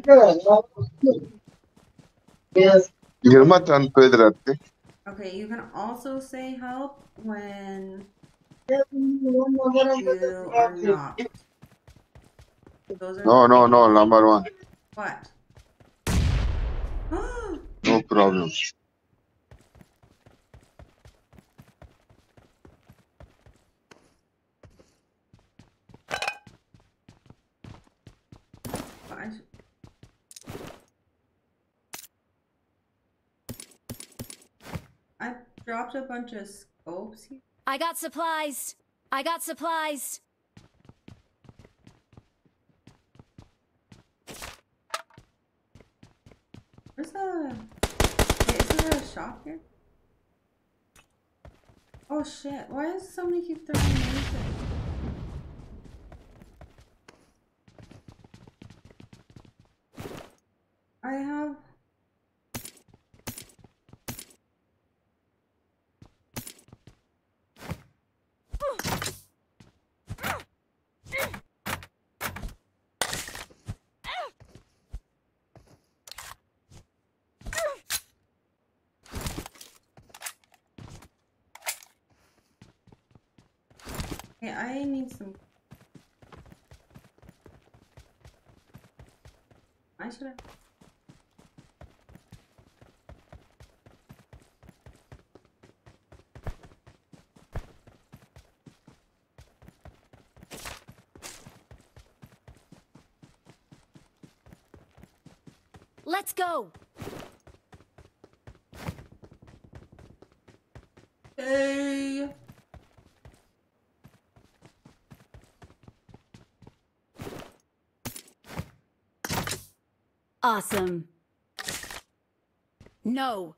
Irma tan pedrate. Okay, you can also say help when you are not. Those are No. Number one. what? No problem. I dropped a bunch of scopes here. I got supplies. Where's the... Wait, is there a shop here? Oh shit, why does somebody keep throwing music? I have... Okay, I need some... I should have... Let's go. Hey! Awesome. No.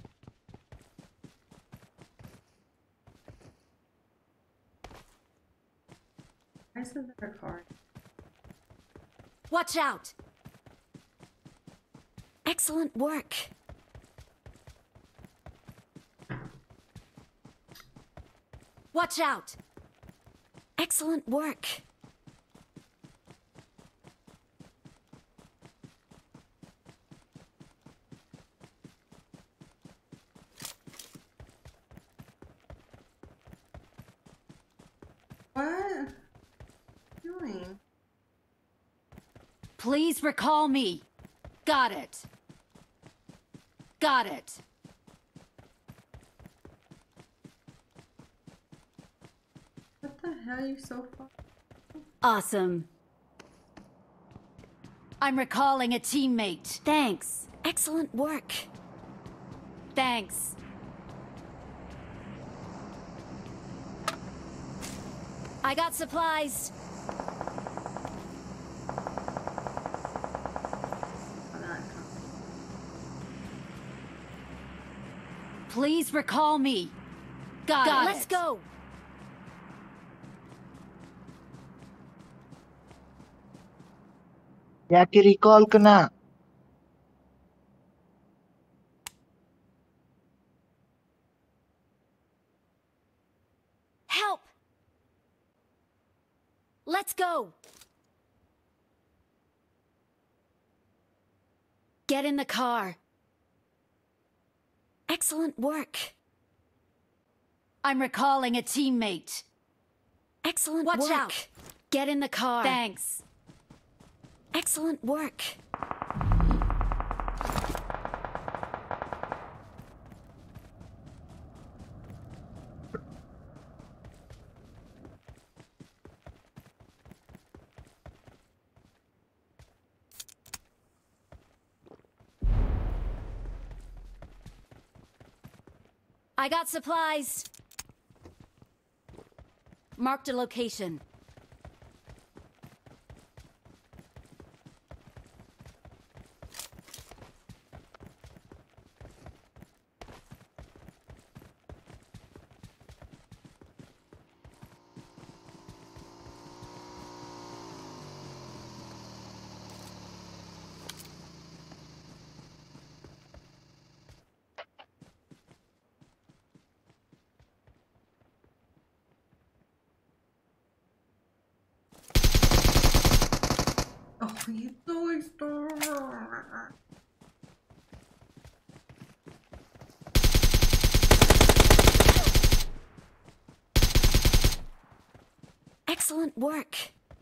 I said there a car. Watch out. Excellent work. Watch out. Excellent work. What? What are you doing? Please recall me. Got it. Got it. What the hell? You're so far. Awesome. I'm recalling a teammate. Thanks. Excellent work. Thanks. I got supplies. Please recall me. Got it. Let's go. याके recall ka na. Help. Let's go. Get in the car. Excellent work. I'm recalling a teammate. Excellent work. Watch out. Get in the car. Thanks. Excellent work. I got supplies. Marked a location. Oh, you so star. Excellent work.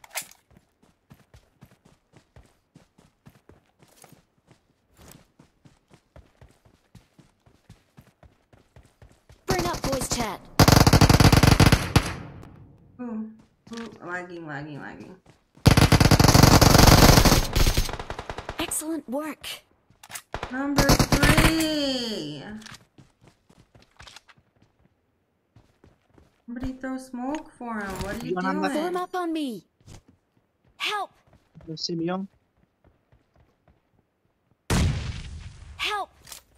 Bring up voice chat. Ooh, lagging. Excellent work. Number 3. Somebody throw smoke for him. What are you doing? Form up on me. Help! Simeon. Help!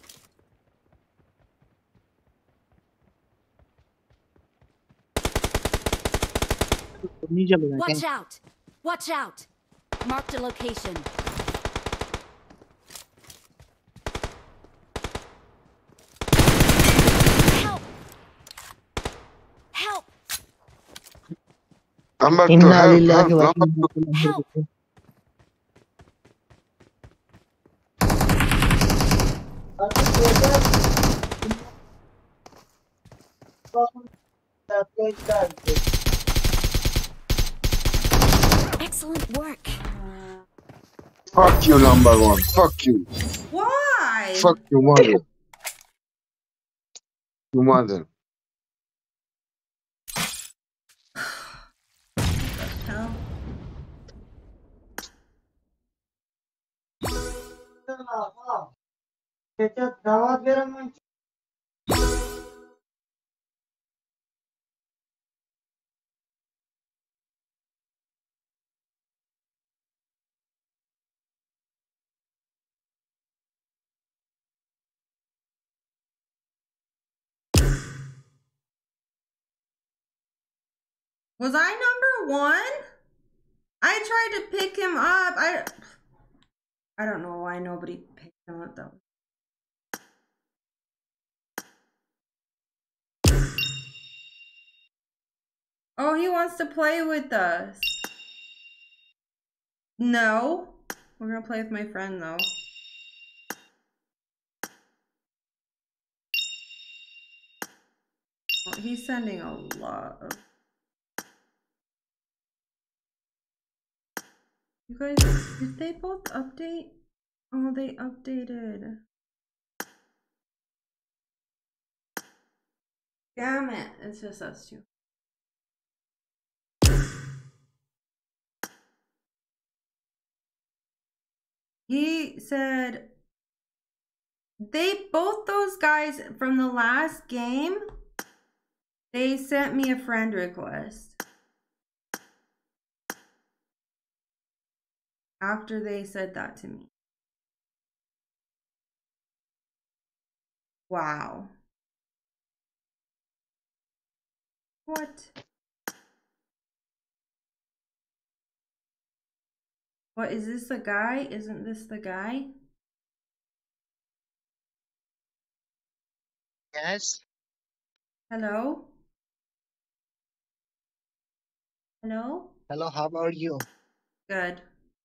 Watch out! Watch out! Marked a location. Help! Help! Number 2, Inna help, lillahi wa help. inna ilaihi Help! raji'un. Excellent work. Fuck you, number 1. Fuck you. Why? Fuck your mother. Your mother. Hell. Was I number 1? I tried to pick him up. I don't know why nobody picked him up though. Oh, he wants to play with us. No. We're gonna play with my friend though. Oh, he's sending a lot of... You guys, did they both update? Oh, they updated. Damn it, it's just us two. He said both those guys from the last game, they sent me a friend request after they said that to me. Wow. What? What, is this the guy? Isn't this the guy? Yes. Hello? Hello? Hello, how are you? Good.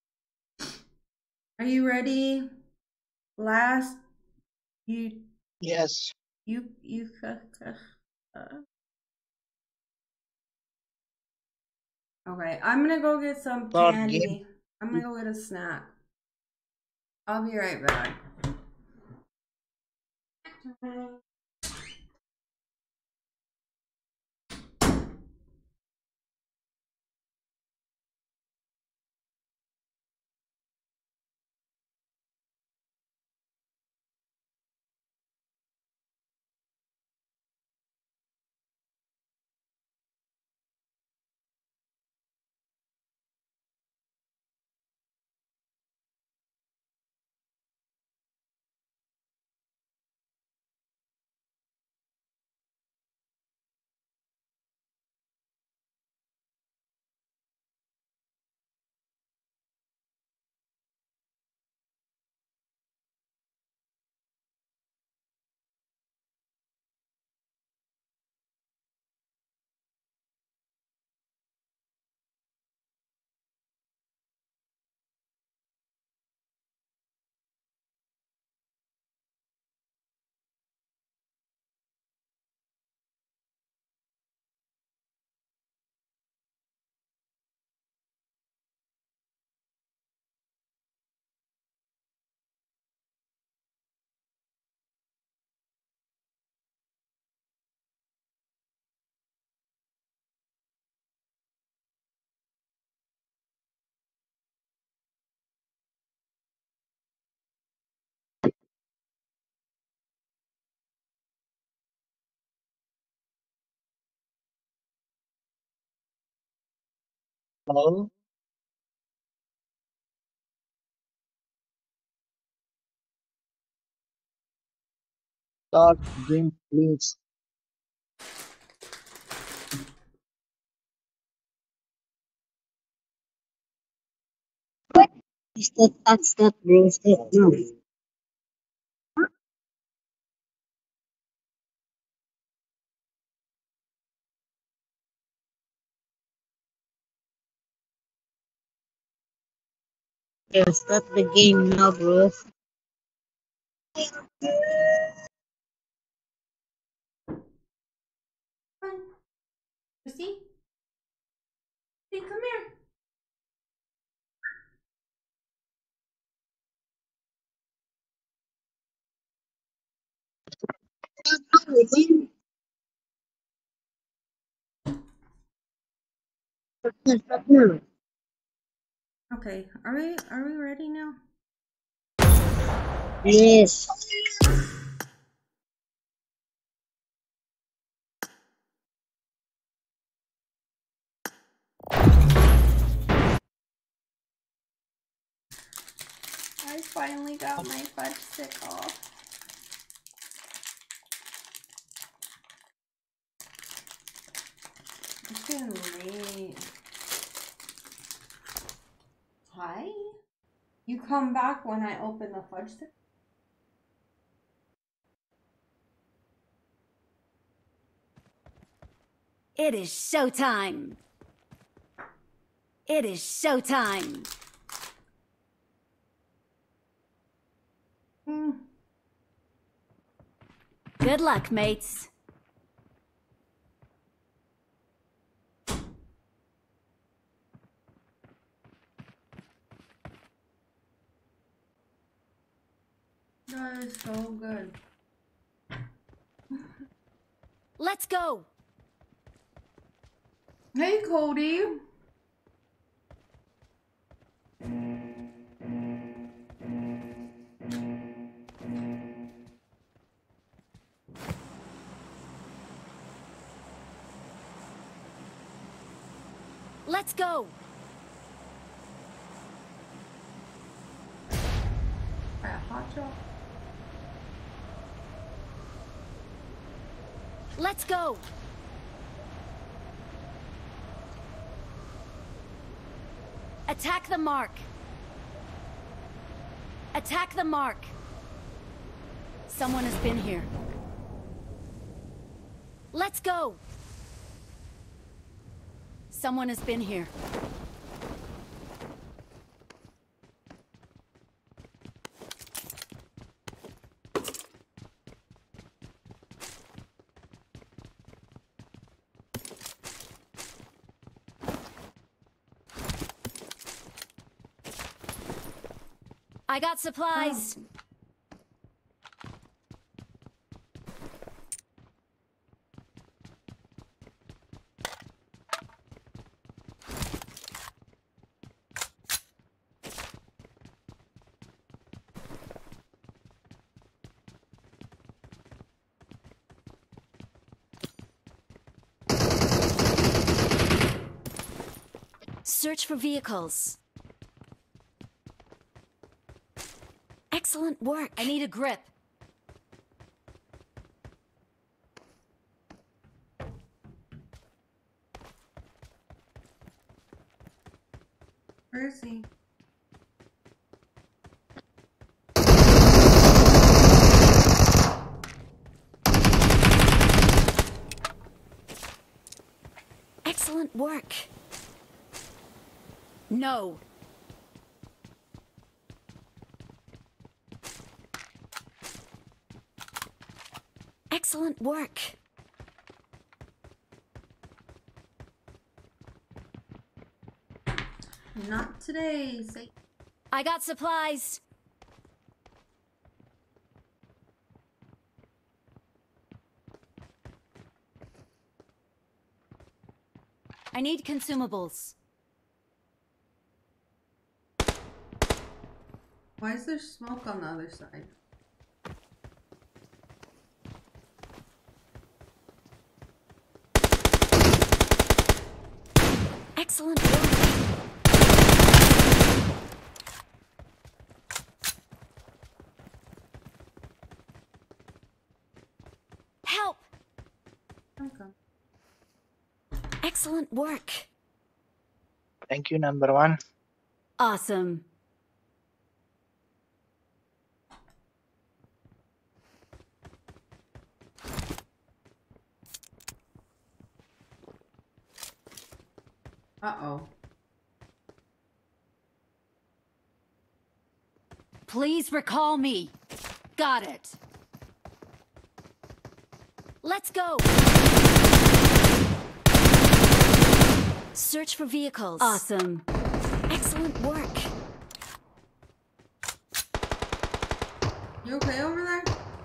Are you ready? Last, you, Yes. okay, I'm gonna go get some Start game. candy. I'm gonna go get a snack. I'll be right back. Hello. Start game, please. Is that that's that bro? Stop now. Yeah, start the game now, bro. Come on. Christy? Hey, come here. Stop now. Okay, are we ready now? Yes. I finally got my fudge stick off. It's getting late. Hi? You come back when I open the fudge stick? It is showtime. It is showtime. Good luck, mates. That is so good. Let's go. Hey, Cody. Let's go. Hot shot. Let's go. Attack the mark. Attack the mark. Someone has been here. Let's go. Someone has been here. I got supplies. Search for vehicles. Excellent work. I need a grip. Where is he? Excellent work. No. Excellent work. Not today. Say. I got supplies. I need consumables. Why is there smoke on the other side? Excellent work. Help! Okay. Excellent work. Thank you, number one. Awesome. Uh-oh. Please recall me. Got it. Let's go. Search for vehicles. Awesome. Excellent work. You okay over there?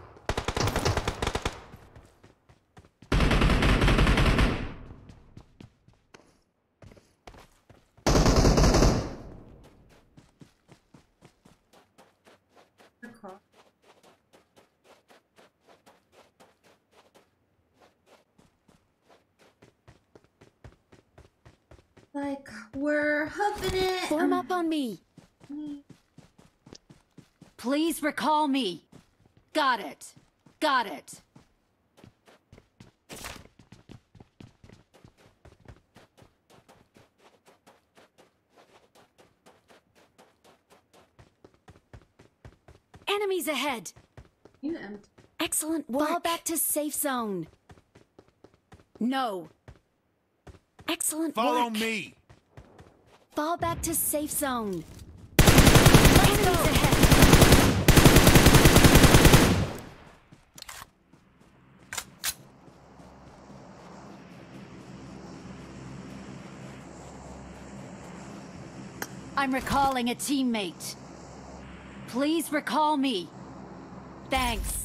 Your car. Like, we're huffing it. Form up on me. Please recall me. Got it. Got it. Enemies ahead. You empty. Excellent work. Fall back to safe zone. No. Excellent work. Follow me. Fall back to safe zone. Enemies ahead. I'm recalling a teammate. Please recall me. Thanks.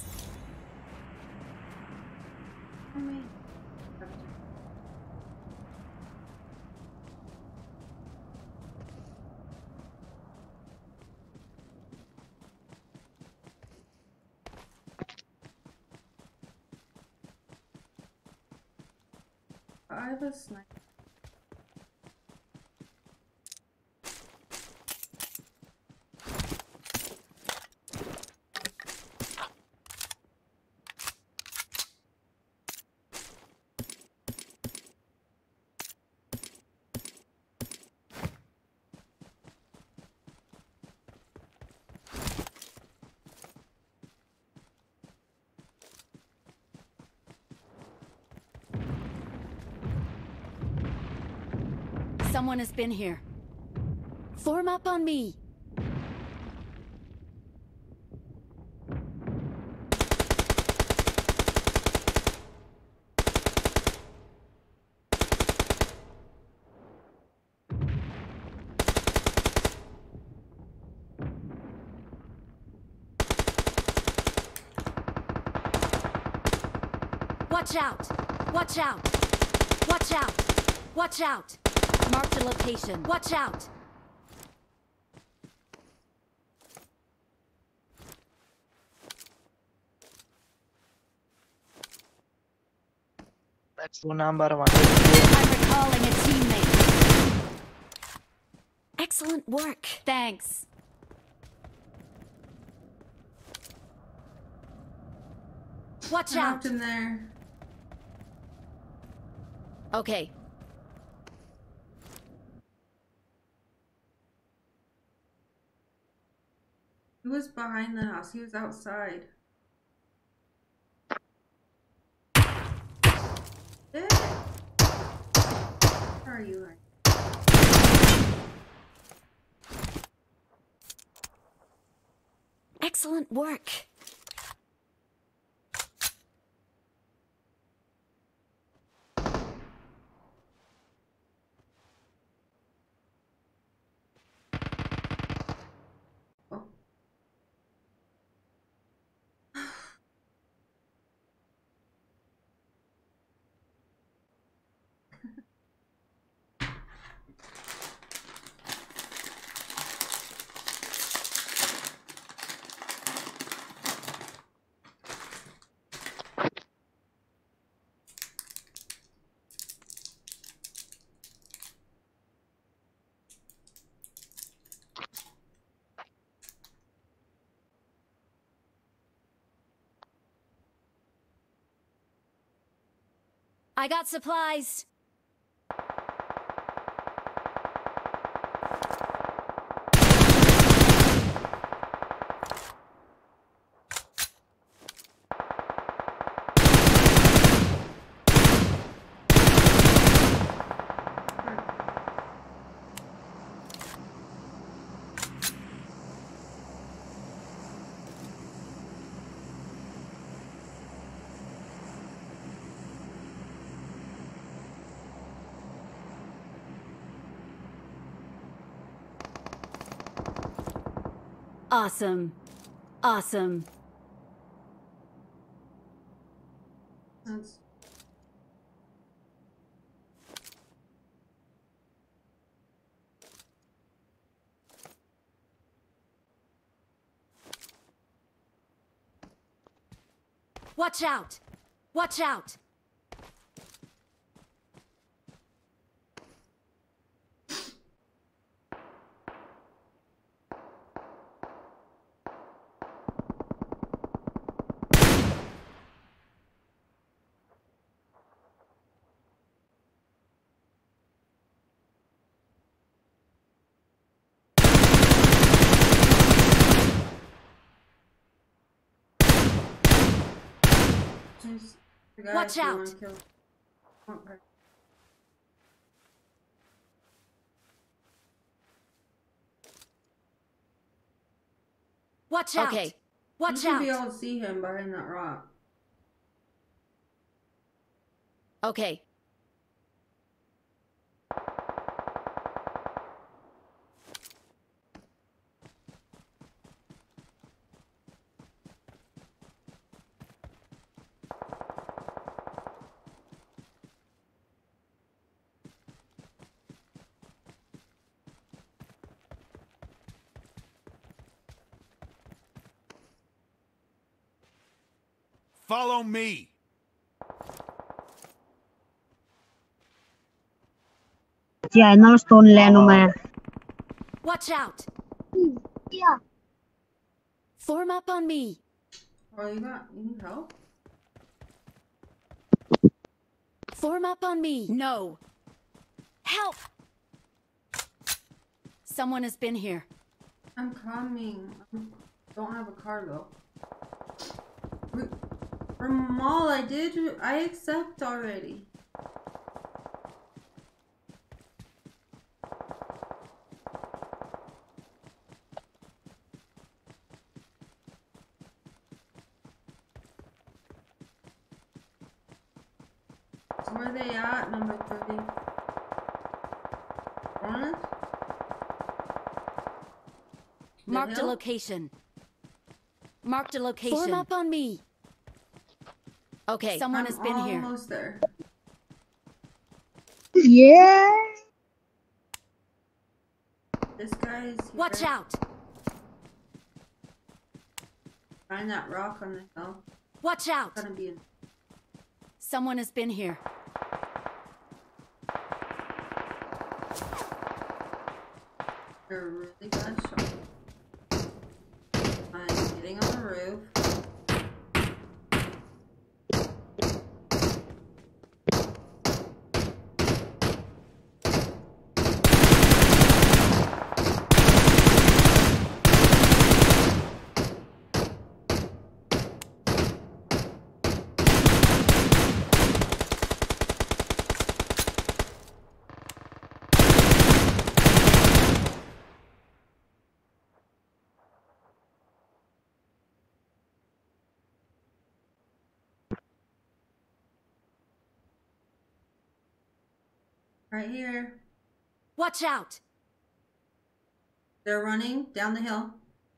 I have a sniper. Someone has been here. Form up on me. Watch out! Watch out! Watch out! Watch out! Mark the location. Watch out! That's the number 1. I'm recalling a teammate. Excellent work. Thanks. Watch out! Out in there. Okay. He was behind the house. He was outside. Where are you? Excellent work. I got supplies. Awesome. Awesome. That's... Watch out! Watch out! Watch out! Watch out! Okay. Watch you out! You should be able to see him behind that rock. Okay. Follow me. Yeah, another stone land on my. Watch out! Yeah. Form up on me. Oh, you need help? Form up on me. No. Help! Someone has been here. I'm coming. I don't have a car though. From all I did, I accept already. So where are they at? Number 30. Front? Marked a location. Marked a location. Form up on me. Okay, someone has been here. Almost there. Yeah. This guy's here. Watch out. Find that rock on the hill. Watch out. It's gonna be in. Someone has been here. They're a really bad shot. I'm getting on the roof. Right here. Watch out. They're running down the hill.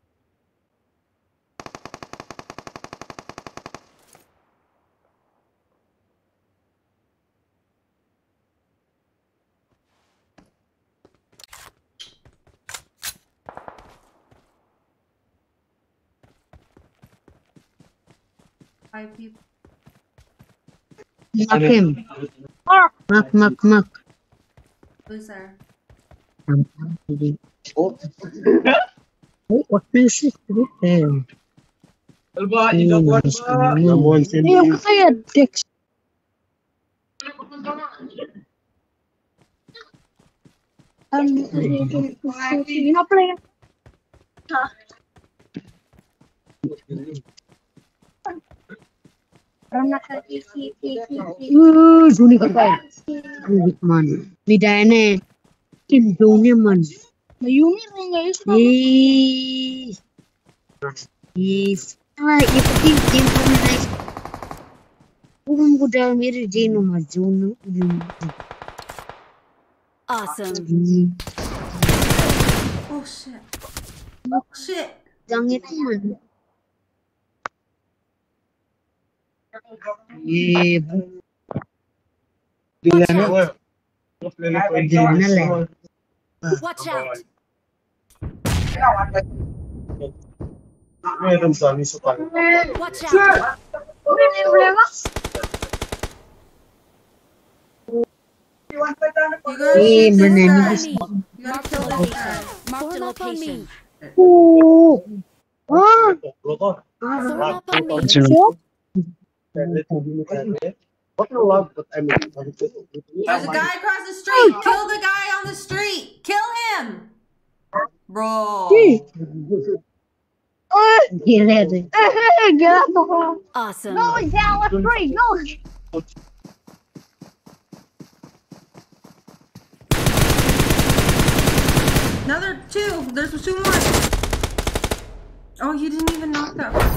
Five people. Knock him. Knock. Who's there? Oh, what is it? Someone send Yung me. kaya text. Yun pala yan. Sulit ka tayo. Sulit man. Bidaya na eh. Tindong niya man. Mayunir na nga yun. Yes. Yung penting game ko na guys. Kung ko dahil meron din ng majuno. Awesome. Oh shit. Oh shit. Langit man. Yeah. Watch out. Meron sa amin sa pang. Watch out. You gotta Hey, shoot this man, guy. this You gotta Marked a kill this location. guy. Marked a Form up on me. location. Oh. Ah. Form up on me. What a love, but I mean, There's a guy across the street. Kill the guy on the street. Kill him. Bro. Gila rin. Awesome. Down, let's break, go. Another two. There's two more. Oh, you didn't even knock that one.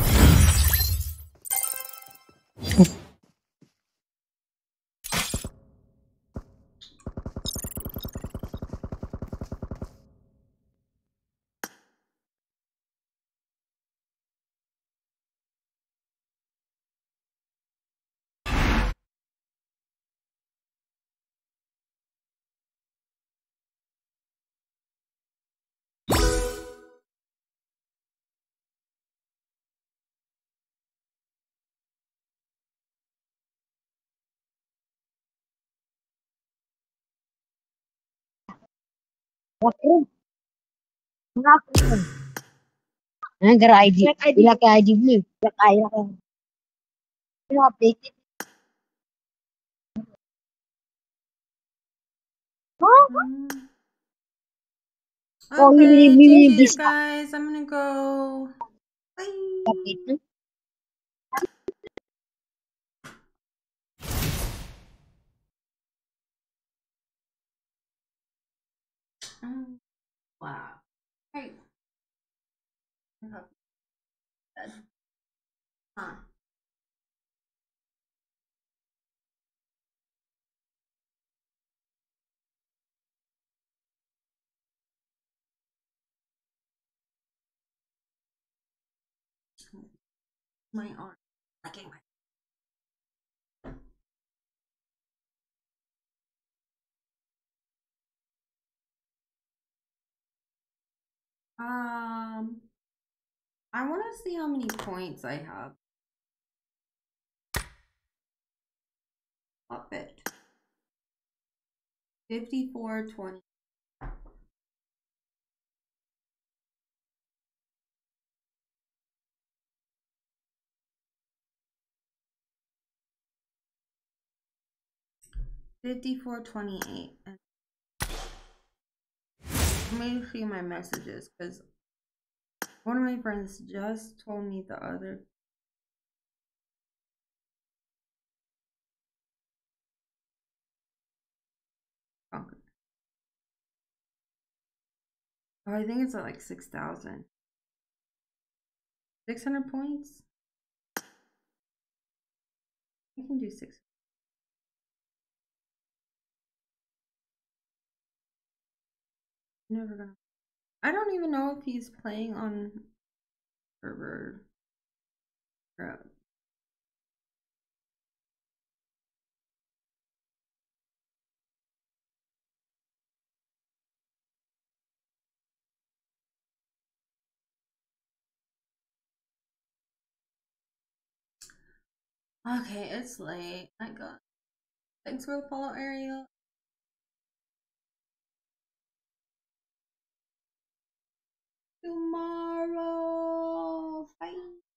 Agar ID. Bila ke ID dulu. Bila kaya kan. Bila update. Oh, Okay, ini GG this guys. I'm gonna go. Bye. update. Wow. Hey. Huh. My arm. Licking my. I want to see how many points I have. Up it. 54-20. $54.28. Let me see my messages because one of my friends just told me the other. Oh, I think it's at like 6,000. 600 points? I can do 6. Never gonna. I don't even know if he's playing on server. Okay, it's late. I got. Thanks for the follow, Ariel. Tomorrow. Bye.